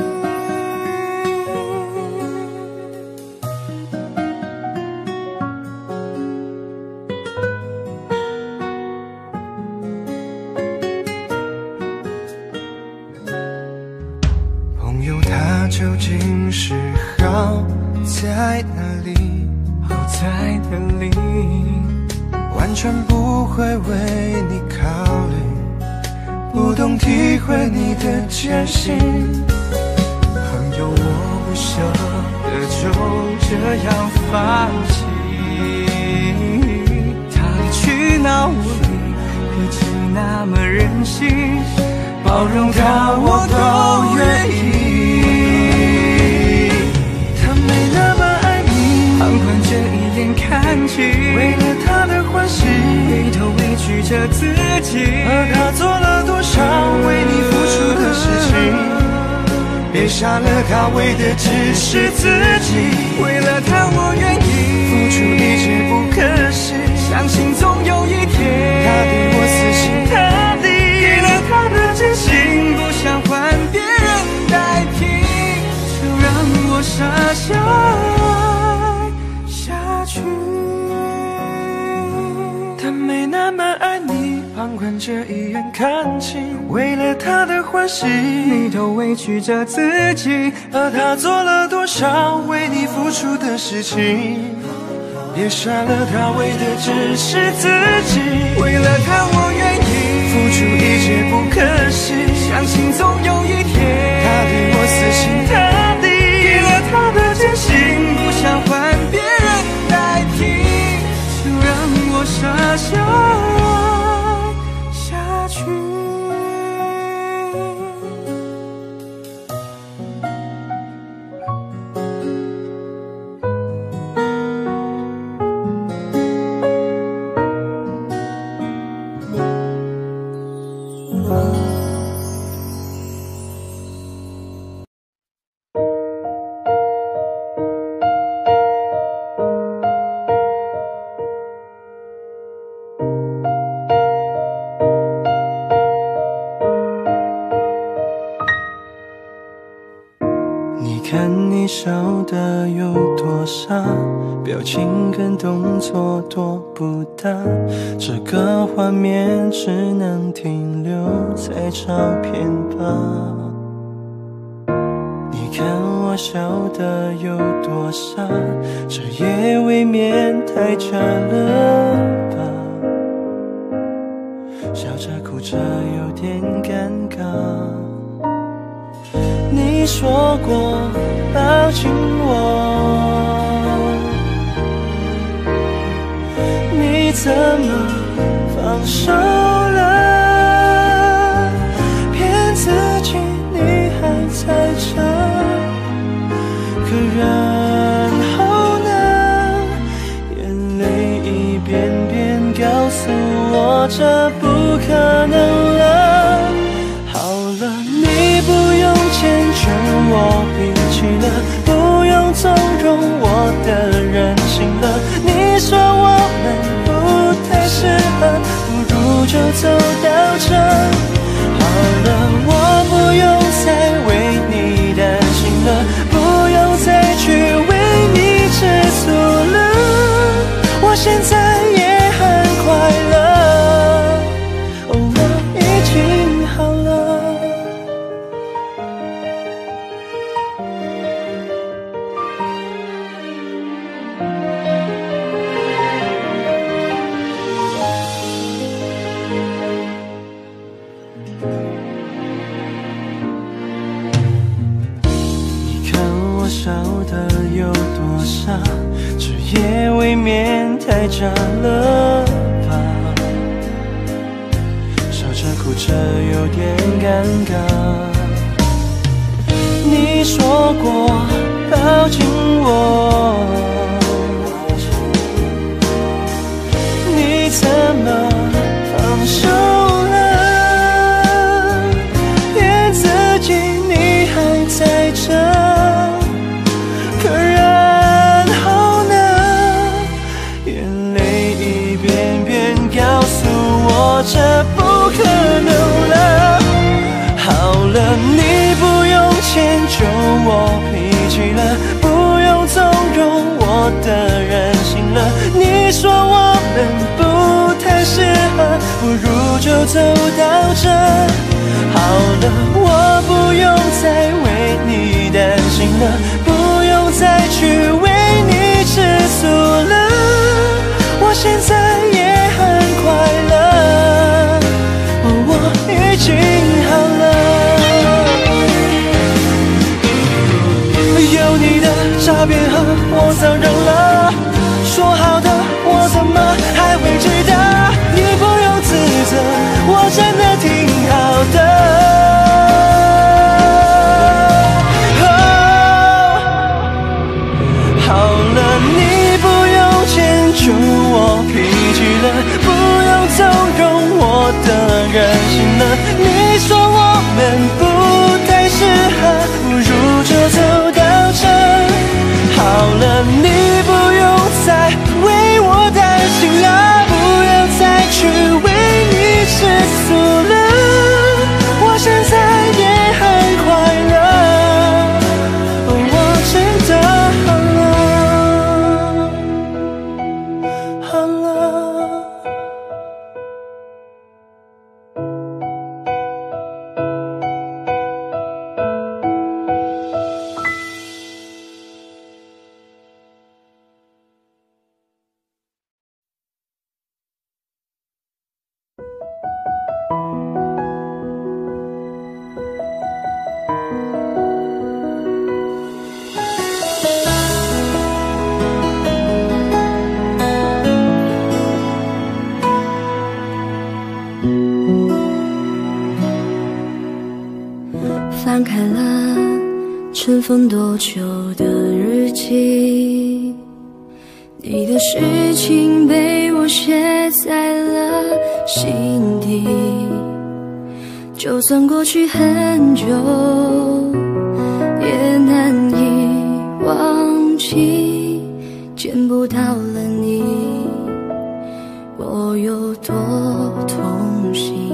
S4: 他究竟是好在哪里？好在哪里？完全不会为你考虑，不懂体会你的艰辛。朋友，我不舍得就这样放弃，他离去那无力，脾气那么任性，包容他我都愿意。旁观着一眼看尽，为了他的欢喜里头委屈着自己，而他做了多少为你付出的事情，别傻了他，为的只是自己。为了他我愿意付出一切不可惜，相信总有一天他对我死心塌地，给了他的真心，不想换别人代替，就让我傻笑他没那么爱你，旁观着一眼看尽，为了他的欢喜里头委屈着自己，而他做了多少为你付出的事情，别傻了他，为的只是自己。为了他我愿意付出一切不可惜，相信总有一天他对我死心塌地，给了他的真心，不想换别人代替，就让我傻笑爱下去。看你笑得有多傻，表情跟动作多不搭，这个画面只能停留在照片吧。你看我笑得有多傻，这也未免太假了吧，笑着哭着有点尴尬。你说过抱紧我，你怎么放手了？骗自己你还在这，可然后呢？眼泪一遍遍告诉我这不可能了。好了，你不用牵着我脾气了，不用纵容我的任性了。你说我们不太适合，不如就走到这。好了，我不用再为你担心了，不用再去为你吃醋了。我现在也很快乐。
S3: 未免太假了吧，笑着哭着有点尴尬。你说过抱紧我，你怎么放手了？骗自己你还在这，可然后呢？眼泪一遍遍告诉我这不可能了。好了，你不用迁就我脾气了，不用纵容我的任性了。你说我们不太适合，不如就走到这。好了，我不用再为你担心了，不用再去为你吃醋了。我现在也很快乐，哦，我已经好了。有你的诈骗和我早扔了，说好的我怎么还会记得？你不用自责，我真的挺好的。好了，你不用迁就我脾气了，不用纵容我的任性了。你说我们不太适合，不如就走到这。好了，你不用再为我担心了，不要再去为你吃醋了。我现在也很快乐，我真的好了。
S1: 翻开了尘封多久的日记，你的事情被我写在了心底。就算过去很久，也难以忘记。见不到了你，我有多痛心。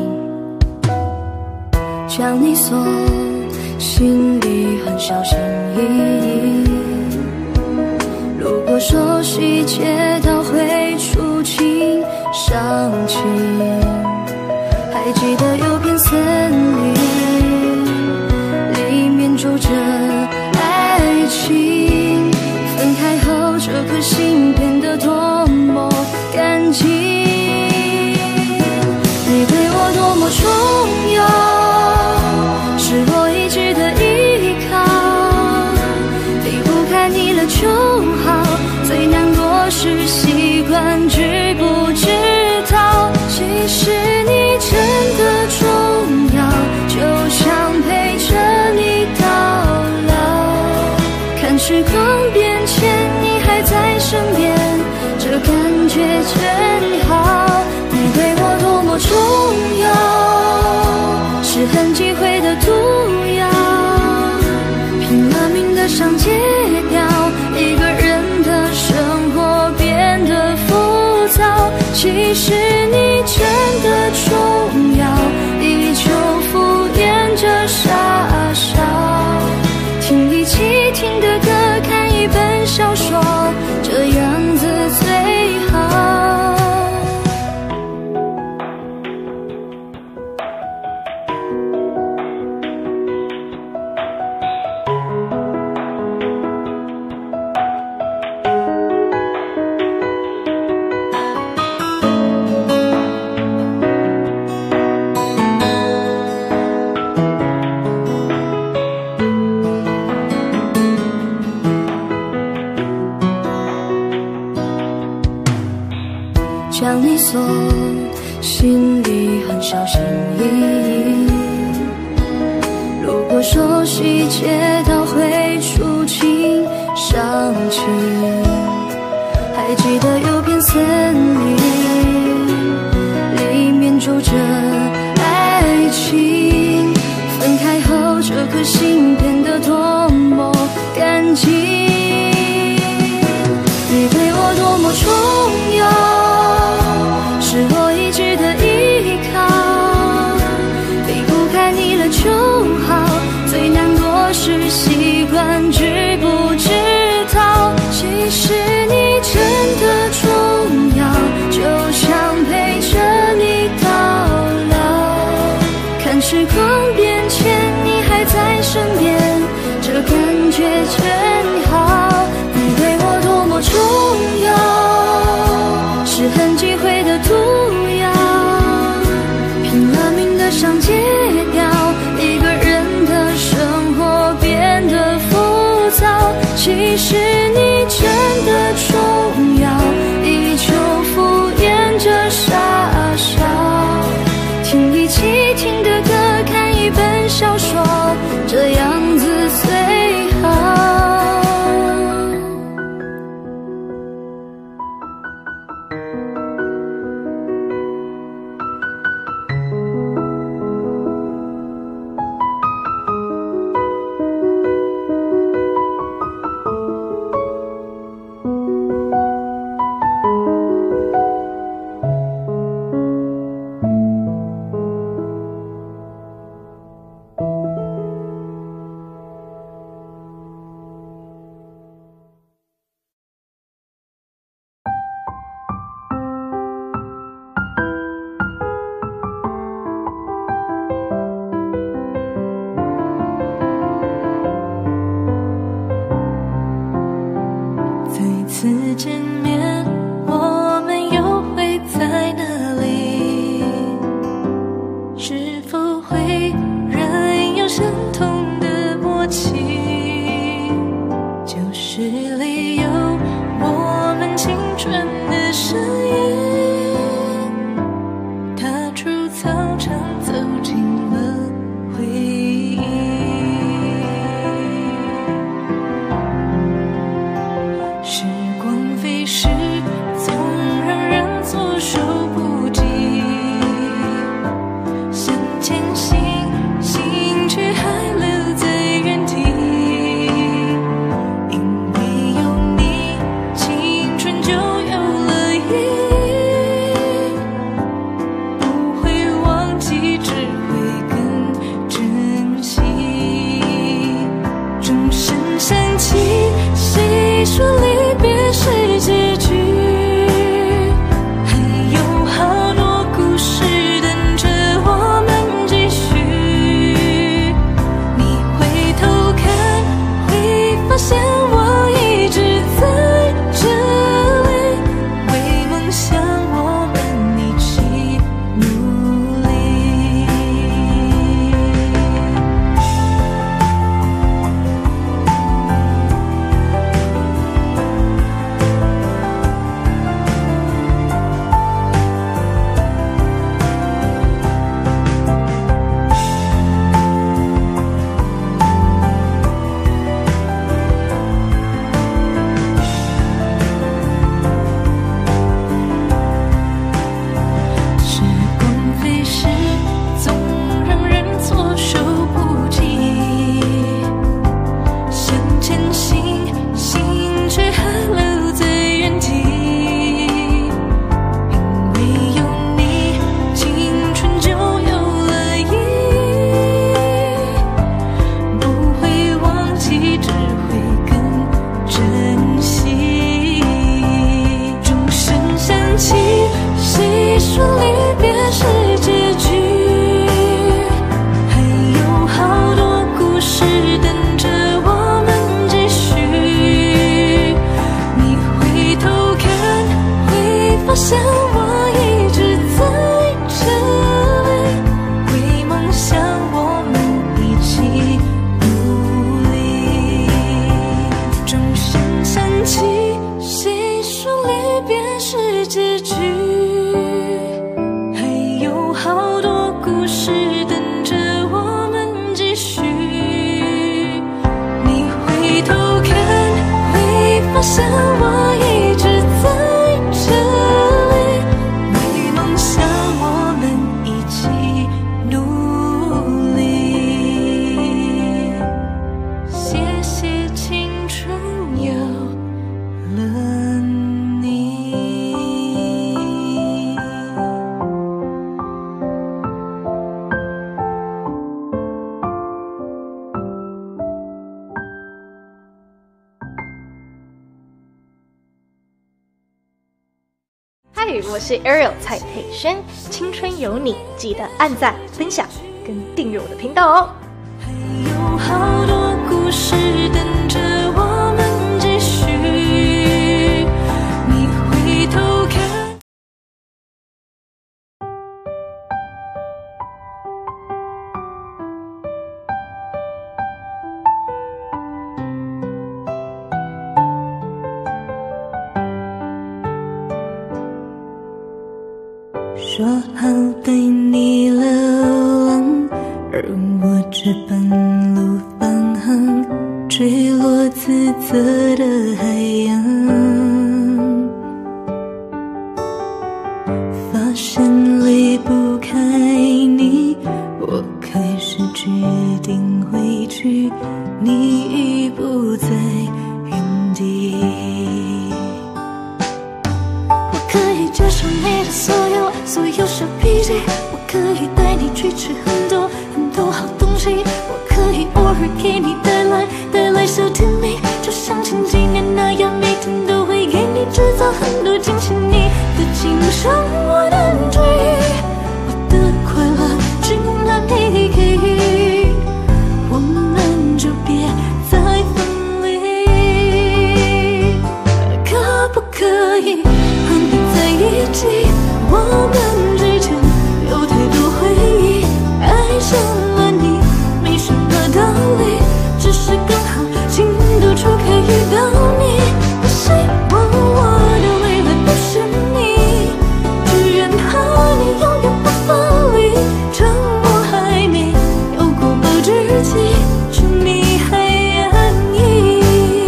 S1: 将你锁心里很小心翼翼，如果说细节都会触景伤情，还记得有片森林，里面住着爱情，分开后这颗心变得多么干净。你对我多么重要，是我一直的依靠，离不开你了就好。最难过是习惯知不知道，其实你真的重要，就想陪着你到老。看时光变迁，你还在身边，这感觉真好。你对我多么重要，是很忌讳的毒药，拼了命的想戒掉，一个人的生活变得浮躁。其实你真的重要，依旧敷衍着傻笑，听一起听的歌，看一本小说，这样子最好。 将你锁，心里很小心翼翼。如果说细节都会触景伤情，还记得有片森林，里面住着爱情。分开后，这颗心变得多么干净。你对我多么重要，是我一直的依靠。离不开你了就好，最难过是习惯知不知道。其实你真的重要，就想陪着你到老。看时光变迁，你还在身边，这感觉真好。你对我多么重要，是很忌讳的毒药，拼了命的想戒掉，一个人的生活变得浮躁。其实你真的重要，依旧敷衍着傻笑，听一起听的歌，看一本小说，这样子最好。
S2: 起，细数离别时结局。
S5: 我是 Ariel 蔡佩萱，青春有你，记得按赞、分享跟订阅我的频道哦。
S2: 还有好多故事等着我们继续，你回头看。
S1: 说好对你流浪，而我只半路返航，坠落自责的海洋。发现离不开你，我开始决定回去，你已不在原地。我可以接受你的所有所有小脾气，我可以带你去吃很多很多好东西，我可以偶尔给你带来带来小甜蜜，就像前几年那样，每天都会给你制造很多惊喜。你的轻伤，我的注意，我的快乐只能你给予，我们就别再分离，可不可以和你在一起？我们之间有太多回忆，爱上了你没什么道理，只是刚好情窦初开遇到你。我希望我的未来不是你，只愿和你永远不分离，趁我还没有过保质期，趁你还愿意。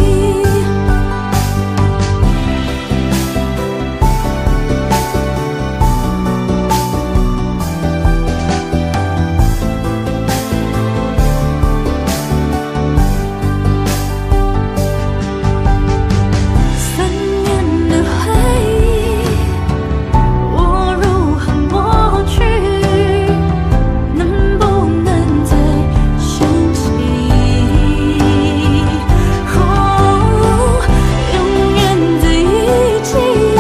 S1: 三年的回忆，我如何抹去？能不能再想起？哦，永远在一起，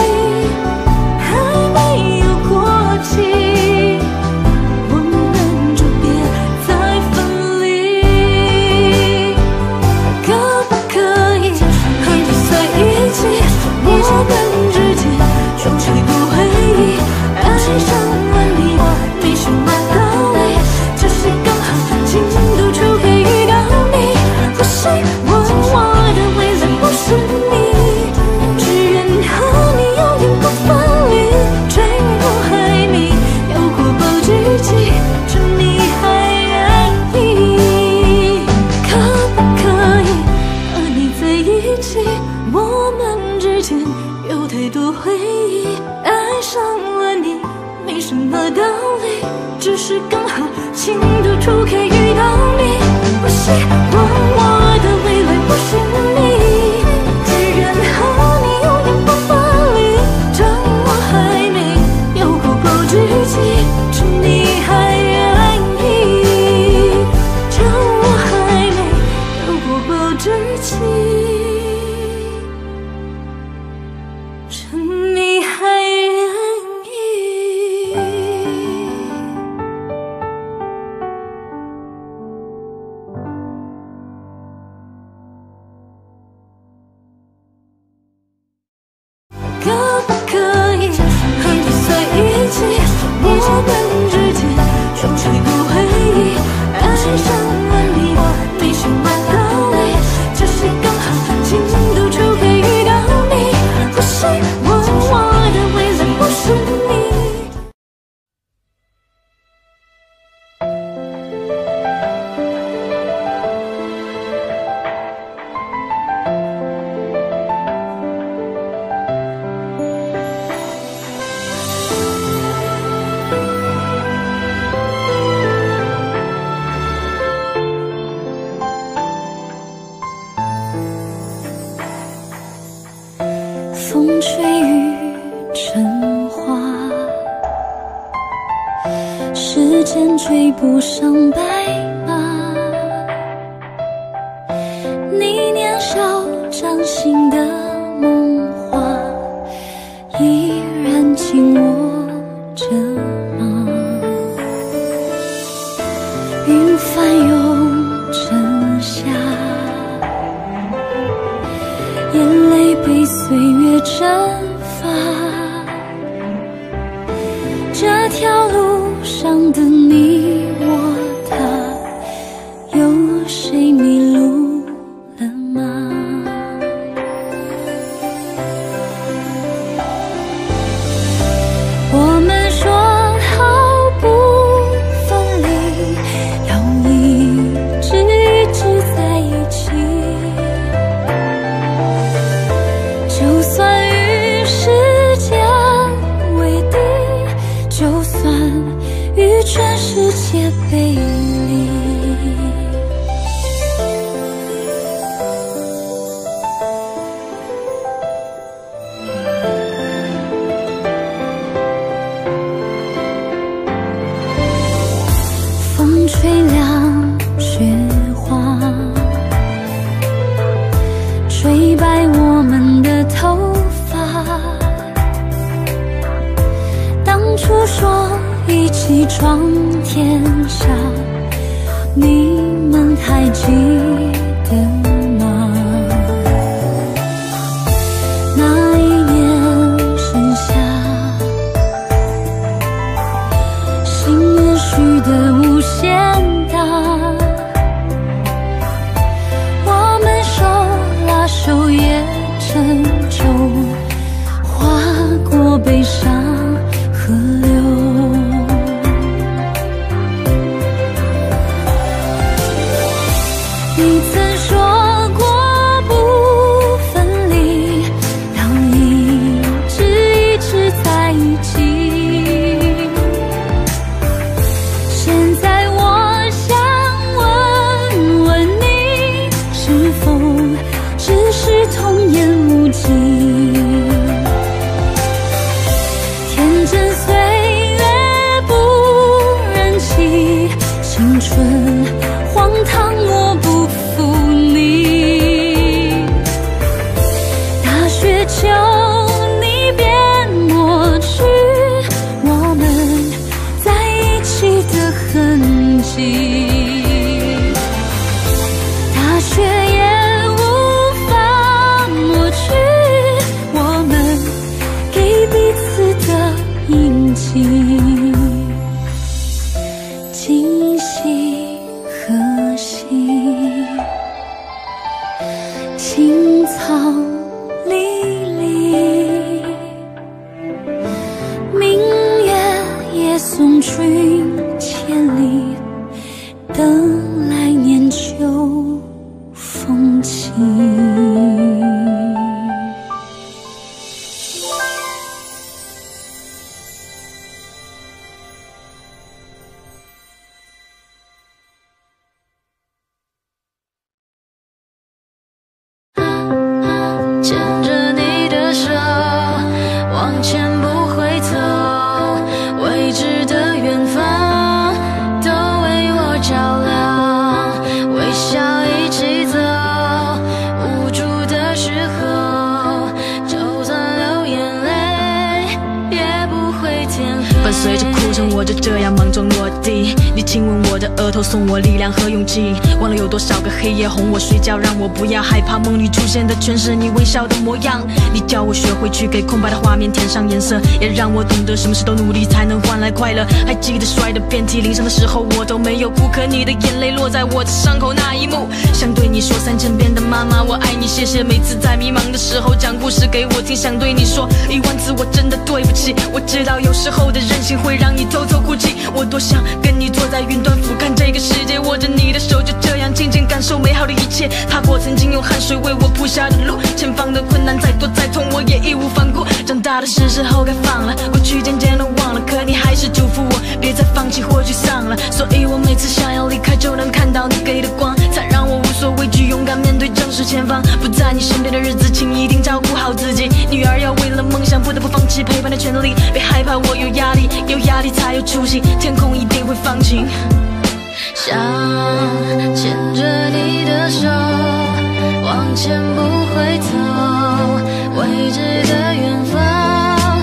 S1: 还没有过期，我们就别再分离，可不可以和你在一起？我们之间有太多回忆，爱上了你没什么道理，只是刚好情窦初开遇到你。我希望我的未来不是你，只愿和你永远不分离，趁我还没有过保质期，趁你还愿意，可不可以和你在一起？我们之间有太多回忆，爱上了你没什么道理，只是刚好情窦初开遇到你。我希望我的未来不是你，只愿和你永远不分离，趁我还没有过保质期，趁你还愿意，趁我还没有过保质期，趁你还愿意。可不可以和你在一起？我们之间有太多回忆，爱上了你没什么道理，只是刚好情窦初开遇到你。我希望我的未来不是你。风吹雨成花，时间追不上白马。你年少掌心的梦话， 依然紧握着吗？云翻涌成夏，眼泪被岁月蒸发。这条路上的你我他，有谁迷路了吗？我们说好不分离，要一直一直在一起。就算与时间为敌，就算与全世界背离。风吹凉雪花，吹白我们的头发。当初说一起闯天下，你们还记得吗？那一年盛夏，心愿许得无限大，我们手拉手也成舟，划过悲伤河流。你曾说过不分离，要一直一直在一起。现在我想问问你，是否只是童言无忌？天真岁月不忍欺，青春荒唐我不负你。大雪求你别抹去我们在一起的痕迹，大雪也无法抹去我们给彼此的印记。今夕何夕，青草离离，明月也送君千里，等来年秋风起。
S2: 牵着你的手，往前不回头，未知的远方都为我照亮，微笑一起走，无助的时候，就算流眼泪，也不会天黑。伴随着哭声，我就这样莽撞落地，你亲吻我的额头，送我力量和勇气。忘了有多少个黑夜哄我睡觉，让我不要害怕，梦里出现的全是你微笑的模样。你教我学会去给空白的画面填上颜色，也让我懂得什么事都努力才能换来快乐。还记得摔得遍体鳞伤的时候，我都没有哭，可你的眼泪落在我的伤口那一幕，想对你说三千遍的妈妈我爱你，谢谢每次在迷茫的时候讲故事给我听，想对你说一万次我真的对不起。我知道有时候的任性会让你偷偷哭泣，我多想跟你坐在云端俯瞰这个世界，握着你的手就这样静静感受美好的一切，踏过曾经用汗水为我铺下的路，前方的困难再多再痛我也义无反顾。长大的是时候该放了，过去渐渐都忘了，可你还是嘱咐我别再放弃或沮丧了，所以我每次想要离开就能看到你给的光，才让我无所畏惧，勇敢面对正视前方。不在你身边的日子，请一定照顾好自己，女儿要为了梦想不得不放弃陪伴的权利，别害怕我有压力，有压力才有出息，天空一定会放晴。想牵着你的手，往前不回头，未知的远方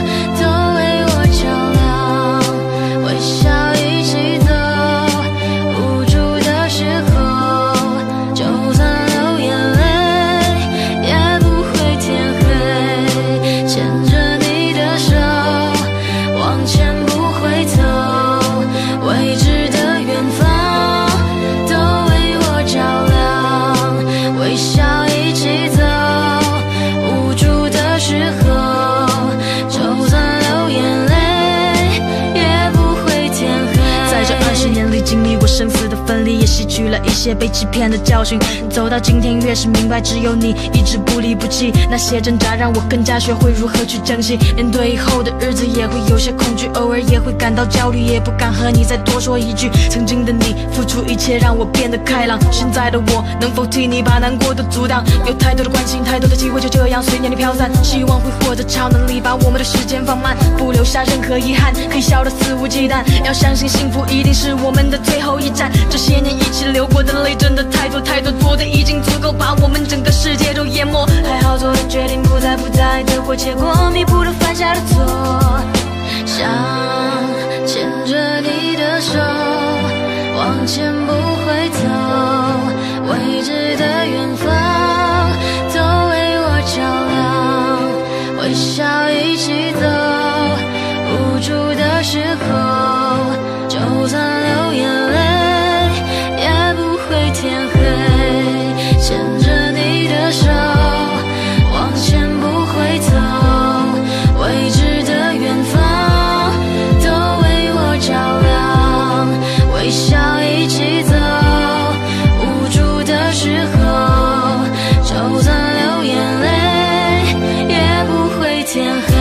S6: 吸取了一些被欺骗的教训。走到今天，越是明白，只有你一直不离不弃。那些挣扎让我更加学会如何去珍惜。面对以后的日子，也会有些恐惧，偶尔也会感到焦虑，也不敢和你再多说一句。曾经的你付出一切，让我变得开朗。现在的我，能否替你把难过都阻挡？有太多的关心，太多的机会，就这样随年龄飘散。希望会获得超能力，把我们的时间放慢，不留下任何遗憾，可以笑得肆无忌惮。要相信幸福一定是我们的最后一站。这些年一起流过的泪真的太多太多，多的已经足够把我们整个世界都淹没。还好做的决定不再不再，得过且过，弥补了犯下的错。想牵着你的手，往前不回头，未知的远方都为我照亮，微笑一起走，无助的时候，就算流眼泪也不会天黑。牵着你的手，往前不回头，未知的远方都为我照亮，微笑一起走，无助的时候，就算流眼泪也不会天黑。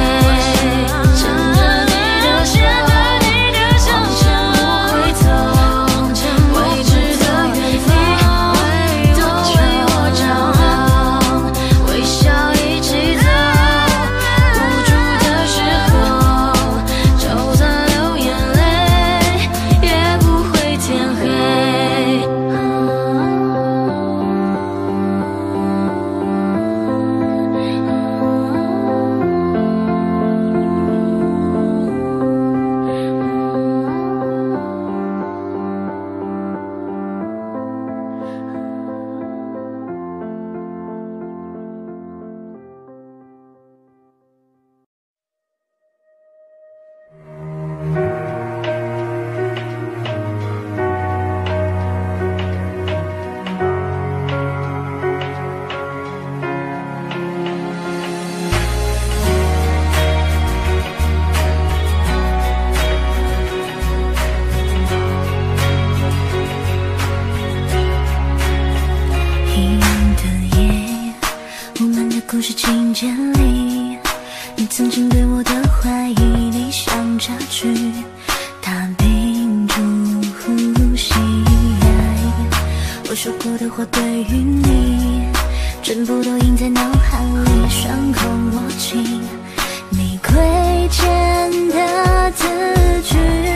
S1: 故事情节里，你曾经对我的怀疑理想差距，它屏住呼吸。我说过的话对于你，全部都印在脑海里，伤口握紧你亏欠的字句。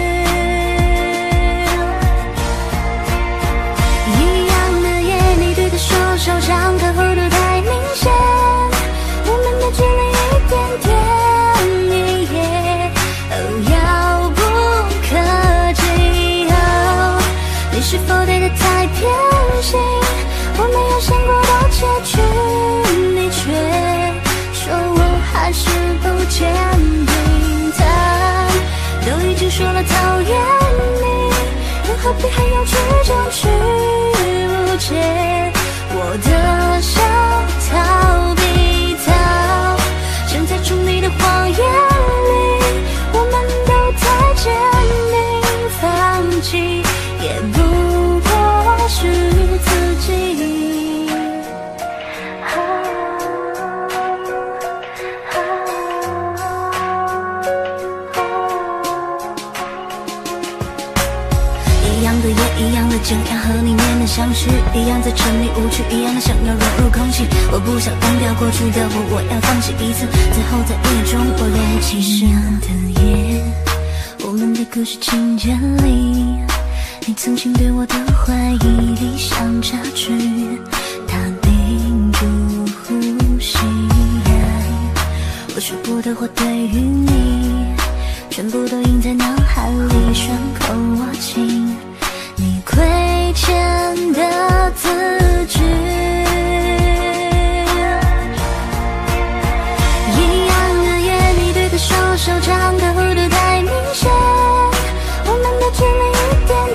S1: 一样的夜，你对他说手掌的弧度太明显，距离一点点，哦，遥不可及。哦，你是否对他太偏心？我没有想过的结局，你却说我还是不坚定。他都已经说了讨厌你，又何必还要去争取不解我的想逃避？现在从你的谎言里，我们都太坚定，放弃也不过是自己。啊啊一样的夜，一样的怎样和你面面相觑，一样在沉迷无趣，一样的想要融入空气。我不想忘掉过去的我，我要放弃一次，最后在夜中我若无其事。一样的夜，我们的故事情节里，你曾经对我的怀疑理想差距，它屏住呼吸。我说过的话对于你，全部都印在脑海里，伤口握紧你亏欠的字句。一样的夜，你对他说手掌的弧度太明显，我们的距离一点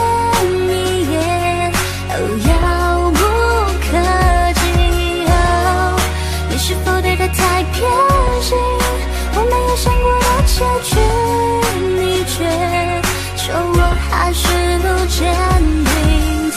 S1: 点，哦，遥不可及。哦，你是否对他太偏心？我没有想过的结局，你却说我还是不坚定。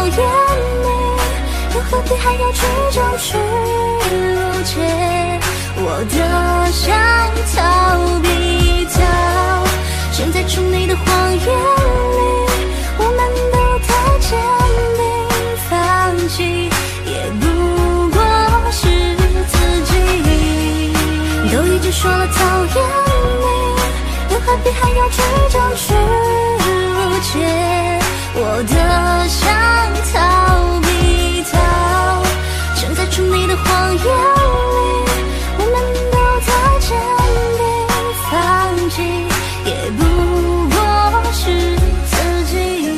S1: 厌你，又何必还要去争取误解？我的想逃避逃，身在出你的谎言里，我们都太坚定，放弃也不过是自己。都已经说了讨厌你，又何必还要去争取误解？我的想逃避逃，身在出你的谎言里，我们都太坚定，放弃也不过是自己。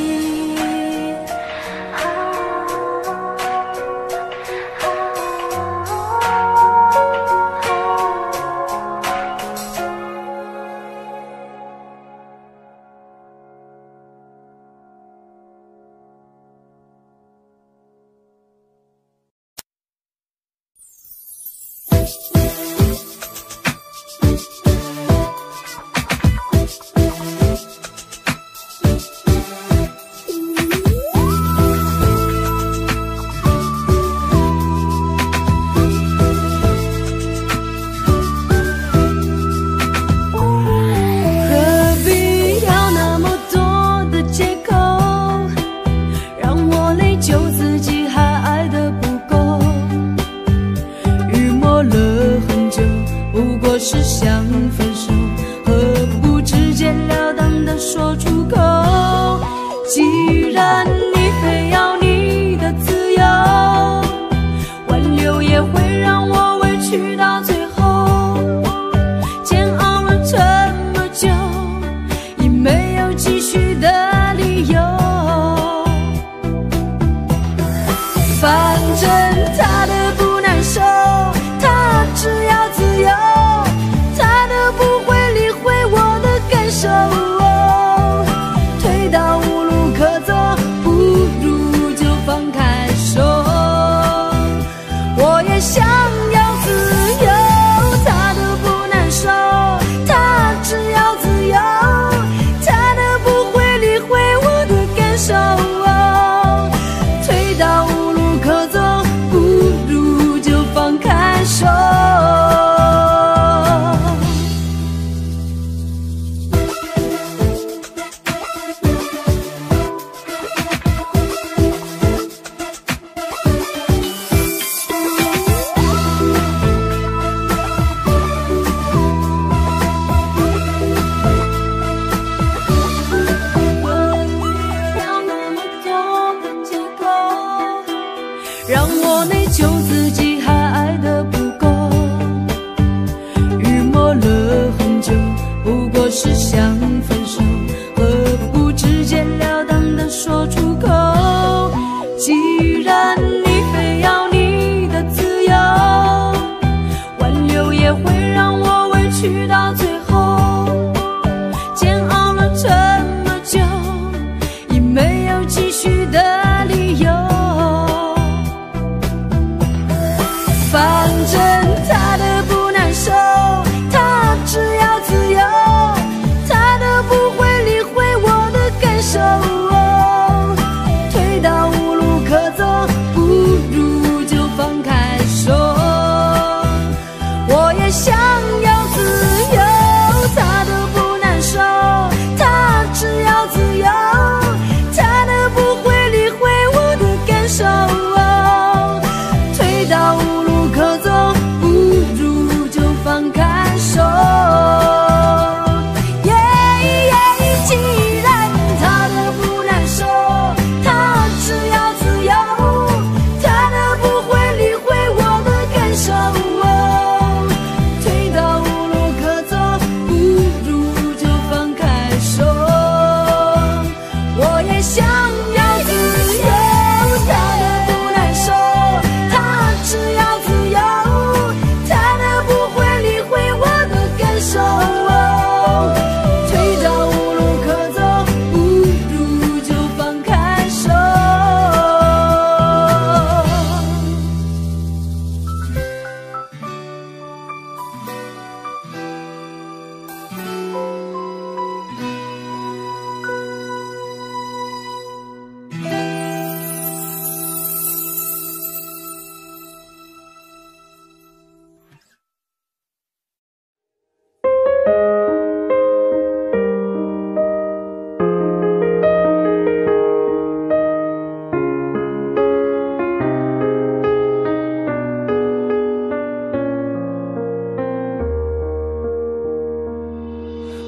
S2: 推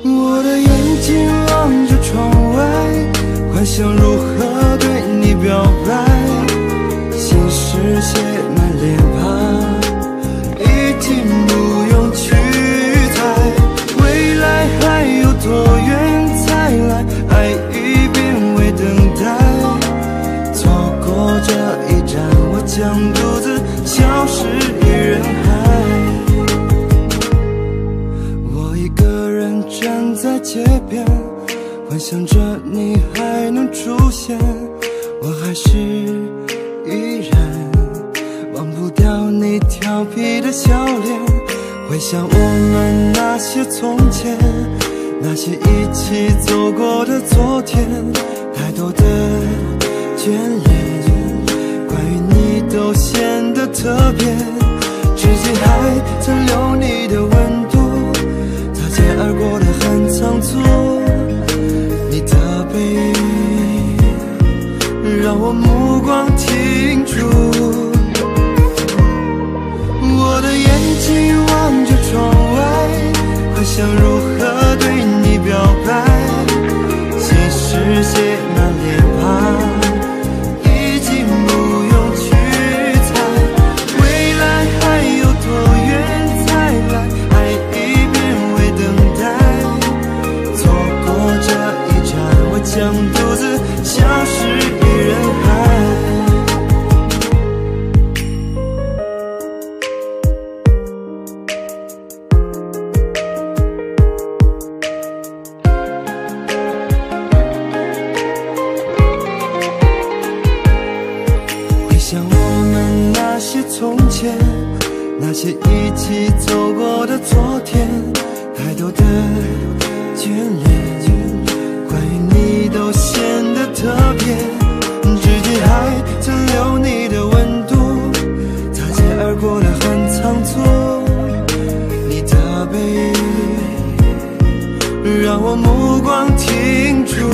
S4: 我的眼睛望着窗外，幻想如何对你表白。心事写满脸庞，已经不用去猜，未来还有多远才来？爱一遍未等待，错过这一站，我将独自消失于人海。我一个人站在街边，幻想着你还能出现，我还是依然忘不掉你调皮的笑脸。回想我们那些从前，那些一起走过的昨天，太多的眷恋，关于你都显得特别。指尖还残留你的温度，擦肩而过的很仓促，你的背影让我目光停住。我的眼睛望着窗外，幻想如何对你表白。心事写满脸庞，已经不用去猜，未来还有多远才来？爱一遍未等待，错过这一站，我将独自消失于人海。从前那些一起走过的昨天，太多的眷恋，关于你都显得特别。指尖还残留你的温度，擦肩而过的很仓促，你的背影让我目光停住。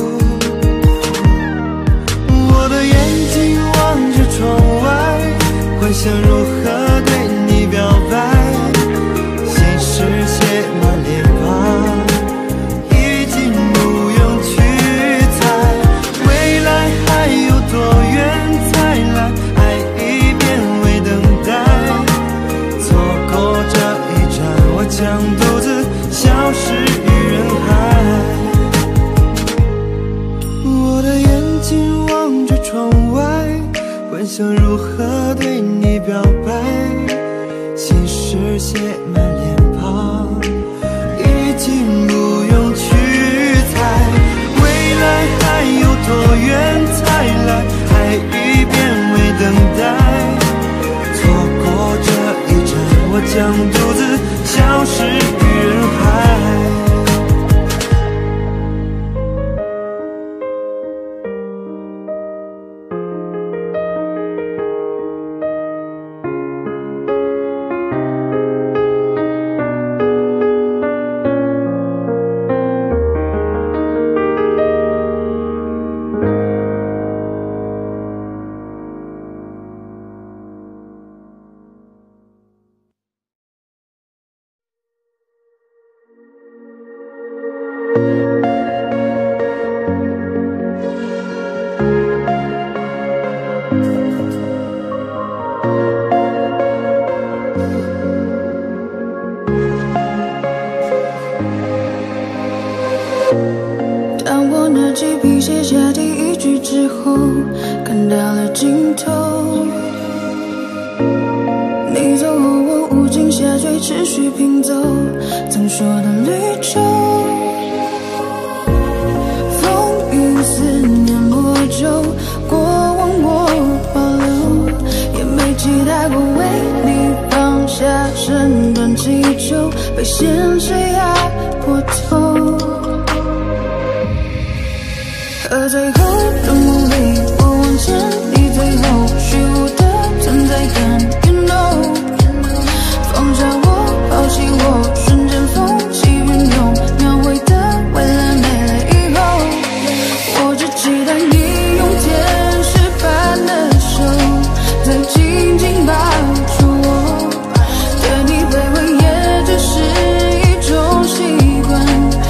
S4: 我的眼睛望着窗外，幻想如何对你表白。心事写满脸庞，已经不用去猜，未来还有多远才来？爱一遍未等待，错过这一站，我将独自消失于人海。我的眼睛望着窗外，幻想如何对你表白。心事写满脸庞，已经不用去猜，未来还有多远才来？爱一遍未等待，错过这一站，我将独自消失于人海。
S2: 当我拿起笔写下第一句之后，看到了尽头。你走后，我无尽下坠，持续拼凑曾说的旅程。风雨思念魔咒，过往我保留，也没期待过为你放下身段祈求，被现实压迫透。而最后的梦里，我望见你最后虚无的存在感 You know， 放下我，抛弃我，瞬间风起云涌，描绘的未来没了以后，我只期待你用天使般的手再紧紧抱住我，对你卑微也只是一种习惯。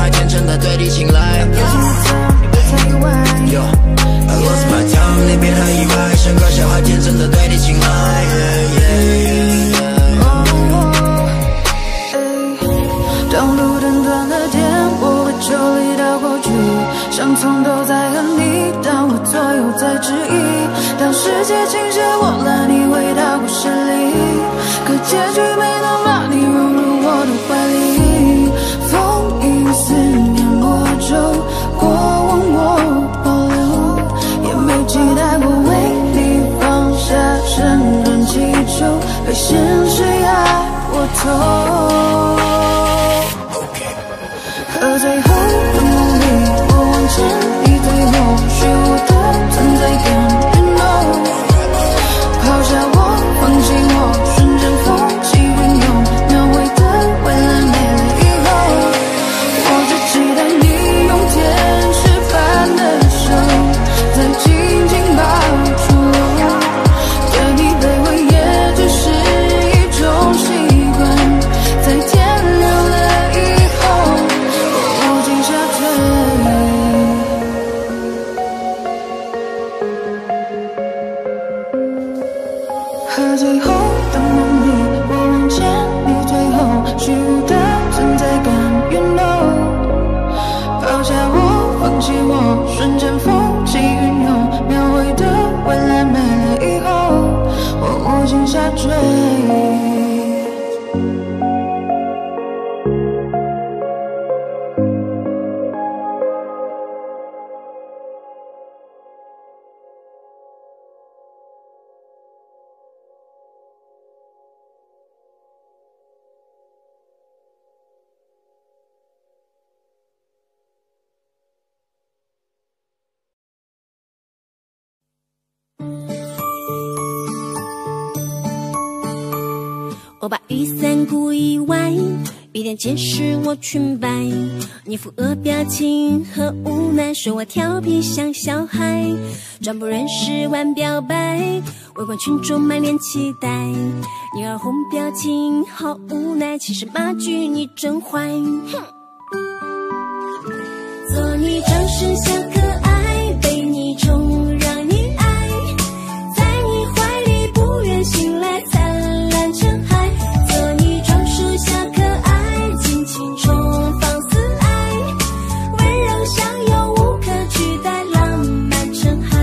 S7: 孩虔诚的对你青睐。
S1: 有心的疼，你不太意外。
S7: Yo, I lost my tongue， 那边很意外，像个小孩天真的对你青睐。Yeah, yeah, yeah.
S1: Oh, hey, 当路灯断了电，我会抽离到过去，伤痛都在和你，但我左右在质疑。当世界倾斜，我拉你回到故事里，可结局没能把你融入我的怀里。风影思念魔咒，过往我保留，也没期待过为你放下身段祈求，被现实压过头。可最后的梦里，我望见你对我虚无的存在感。You know， 抛下我，放弃我，瞬间风起云涌，描绘的未来没了以后，我只期待你用天使般的手，再紧紧抱住我。对你卑微也只是一种习惯，在天亮了以后，我无尽下坠。和最后的梦里，我望见你最后虚无的存在感。You know， 抛下我，放弃我，瞬间风起云涌，描绘的未来没了以后，我无尽下坠。
S8: 我把雨伞故意歪，一点见识我裙摆，你扶额表情和无奈，说我调皮像小孩，装不认识玩表白，围观群众满脸期待，你耳红表情好无奈，其实骂句你真坏，哼，做你装饰小可爱，被你宠让你爱，在你怀里不愿醒来，灿烂成海，做你装饰小可爱，尽情重放肆爱，温柔乡有无可取代，浪漫成海。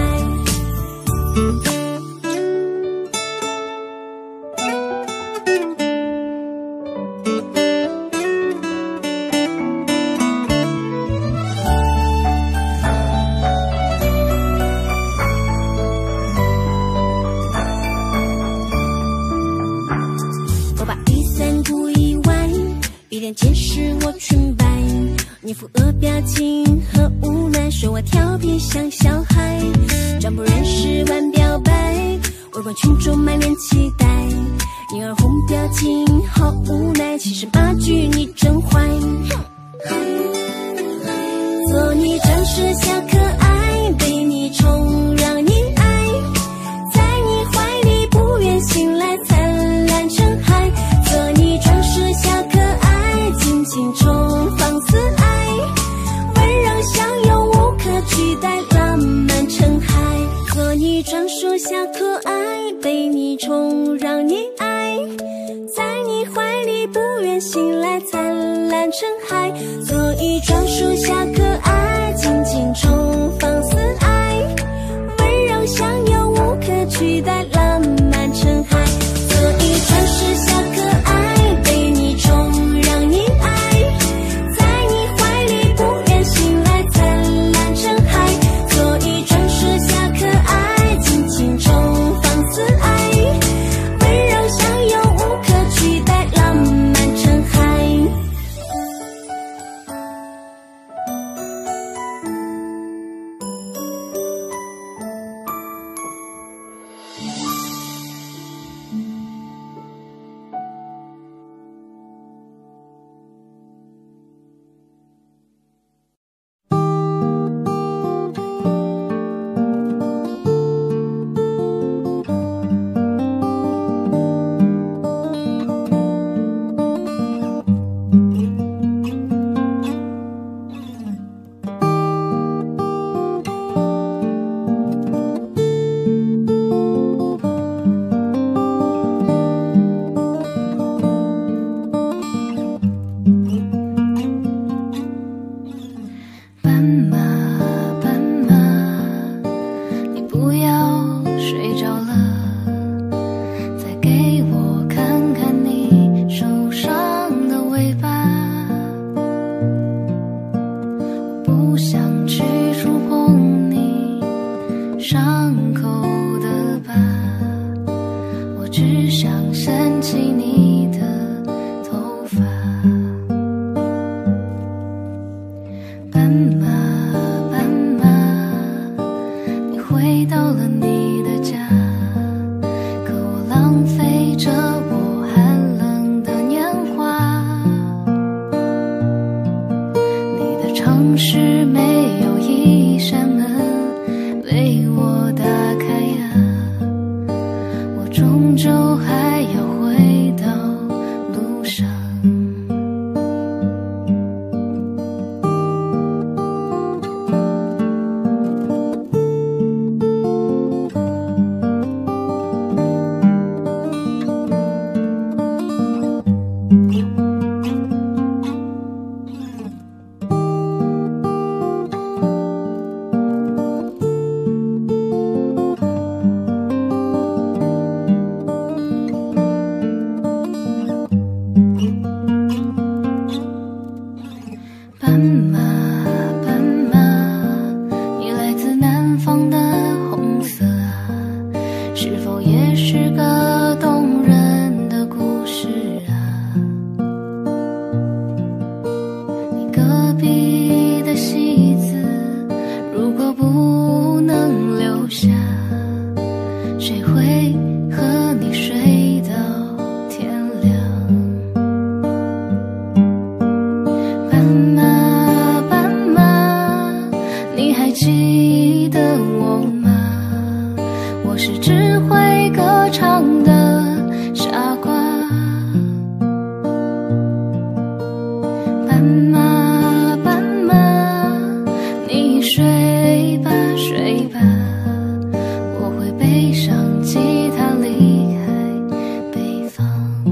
S8: 一点见识我裙摆，你扶额表情和无奈，说我调皮像小孩，装不认识玩表白，围观群众满脸期待，你耳红表情好无奈，其实骂句你真坏，做你装饰小可爱，被你宠让你爱，在你怀里不愿醒来，灿烂成海，做你装饰小可爱，尽情重放肆爱，温柔乡有无可取代，浪漫成海，做你专属小可爱，被你宠让你爱，在你怀里不愿醒来，灿烂成海，做一专属小可爱，尽情重放肆爱，温柔乡有无可取代，浪漫成海，做一专属小可爱，被你宠让你爱，在你怀里不愿醒来，灿烂成海，做一专属小可爱，尽情重放肆爱，温柔乡有无可取代，浪漫成海。 去触碰你伤口的疤，我只想掀起你的头发。斑马斑马，你回到了你的家，可我浪费着我寒冷的年华。你的城市没有一扇门为我打开呀，我终究还要回到路上。斑马斑马，你来自南方的红色啊，是否也是个动人的故事啊？你隔壁的戏子，如果不能留下，谁会和你睡到天亮？斑马记得我吗？我是只会歌唱的傻瓜。斑马斑马，你睡吧睡吧，我会背上吉他离开北方。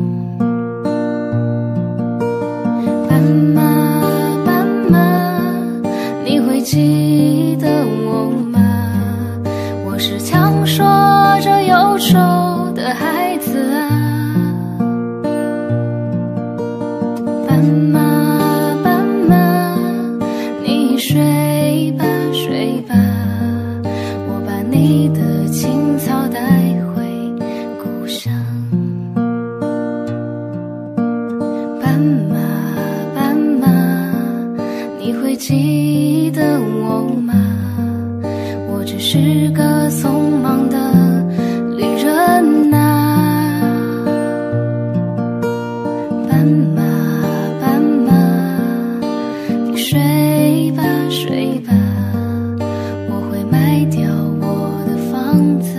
S8: 斑马斑马，你会记得我吗？我是强说着忧愁的孩子啊。斑马斑马，你睡吧睡吧，我把你的青草带回故乡。斑马斑马，你会记得我吗？我只是个匆忙的旅人啊。斑马斑马，你睡吧睡吧，我会卖掉我的房子，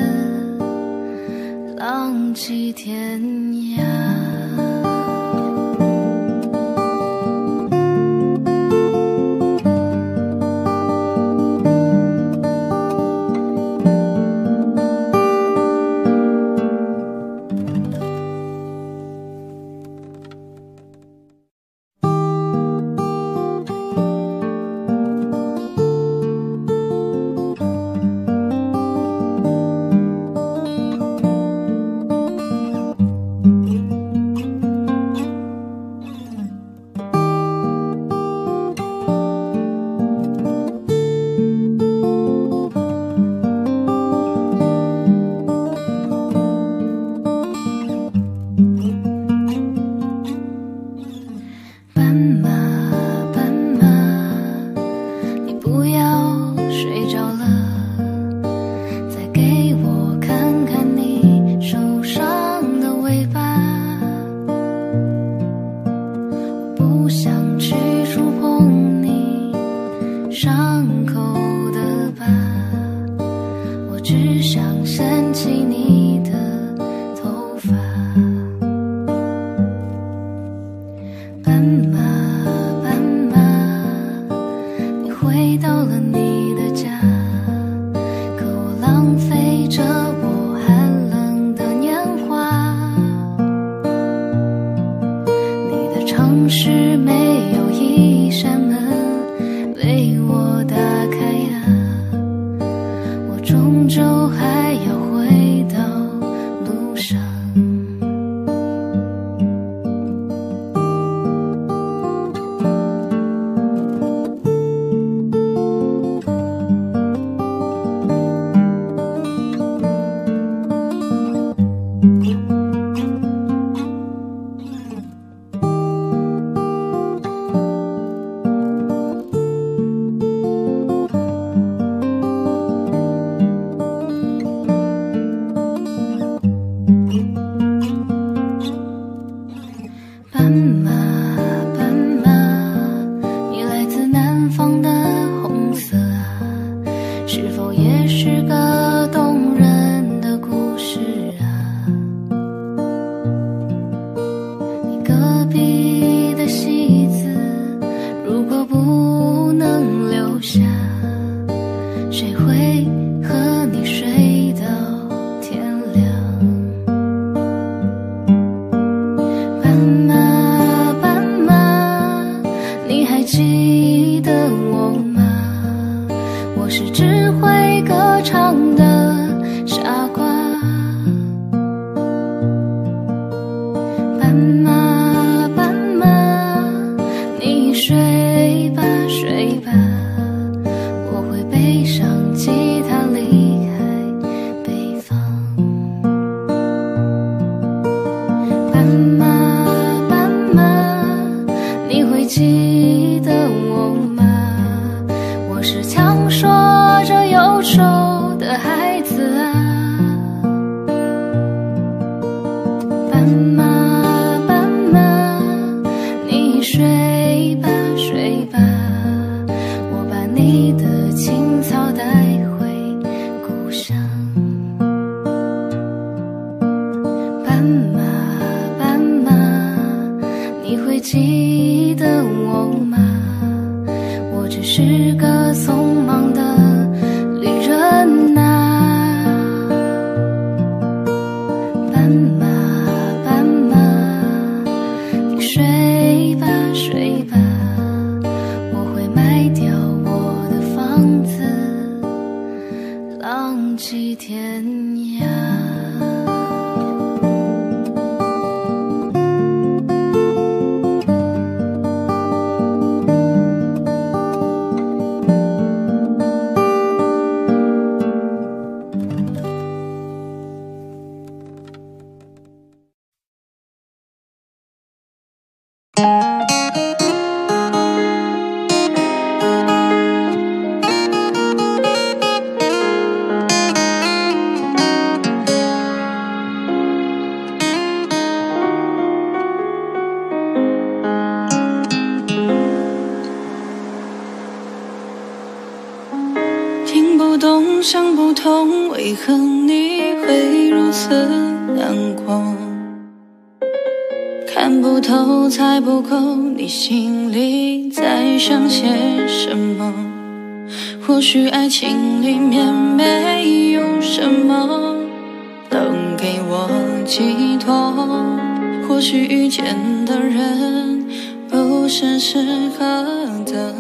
S8: 浪迹天涯。城市没有一扇门为我打开呀，我终究还要回到路上。 我是只会歌唱的傻瓜。斑马斑马，你睡吧睡吧，我会背上吉他离开北方。斑马斑马，你会记得我吗？我是强说着忧愁的孩子啊。斑马斑马，你睡吧睡吧，我把你的青草带回故乡。斑马斑马，你会记得我吗？我只是个匆忙的旅人啊。斑马斑马，你睡吧睡吧，我会卖掉我的房子，浪迹天涯。
S2: 听不懂，想不通，为何你会如此难过？看不透，猜不透，你心里在想些什么？或许爱情里面没有什么能给我寄托，或许遇见的人不是适合的。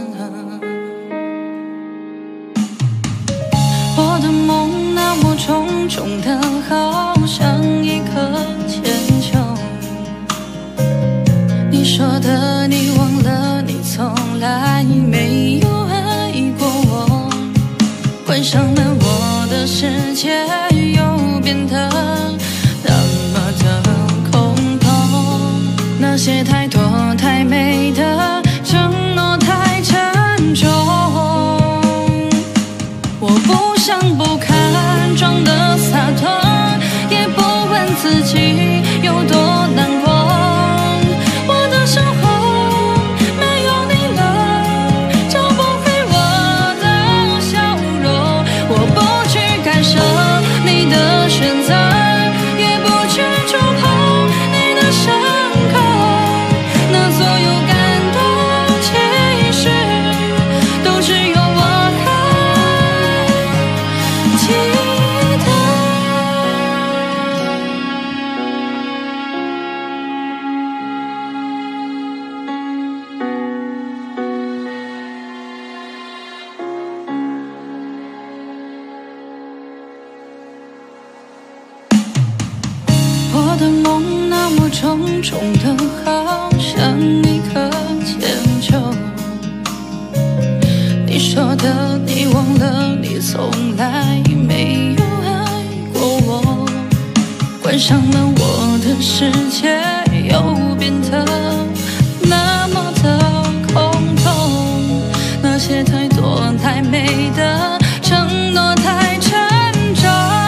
S2: 我的梦那么重重的，好像一颗铅球。你说的你忘了，你从来没有爱过我。关上门，我的世界又变得那么的空洞。那些太多太美的承诺太沉重，我不想不看，装得洒脱，也不问自己有多难过。我的生活没有你了，找不回我的笑容。我不去干涉你的选择，也不去触碰你的伤口。那所有感动，其实都只有我记得。我的梦那么重重的，好像一颗铅球。你说的你忘了，你从来没有爱过我。关上门，我的世界又变得那么的空洞。那些太多太美的承诺太沉重，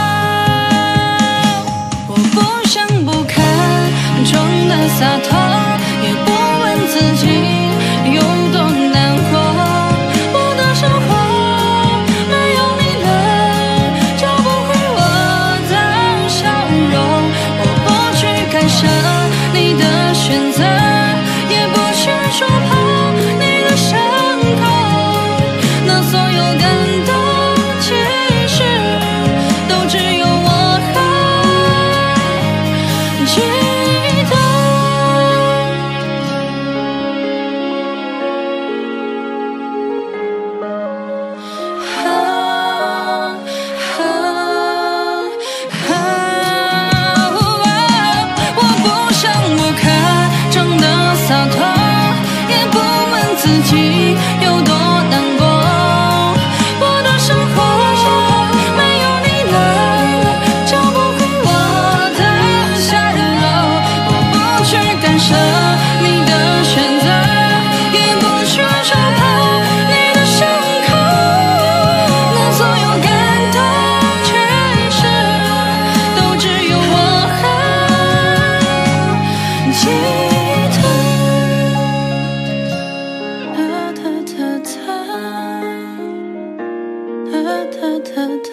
S2: 我不想不看，装得洒脱，也不问自己有多难过。我的生活没有你了，找不回我的笑容。我不去干涉你的选择，也不去触碰你的伤口。那所有感动，其实都只有我还记得。啊
S1: 的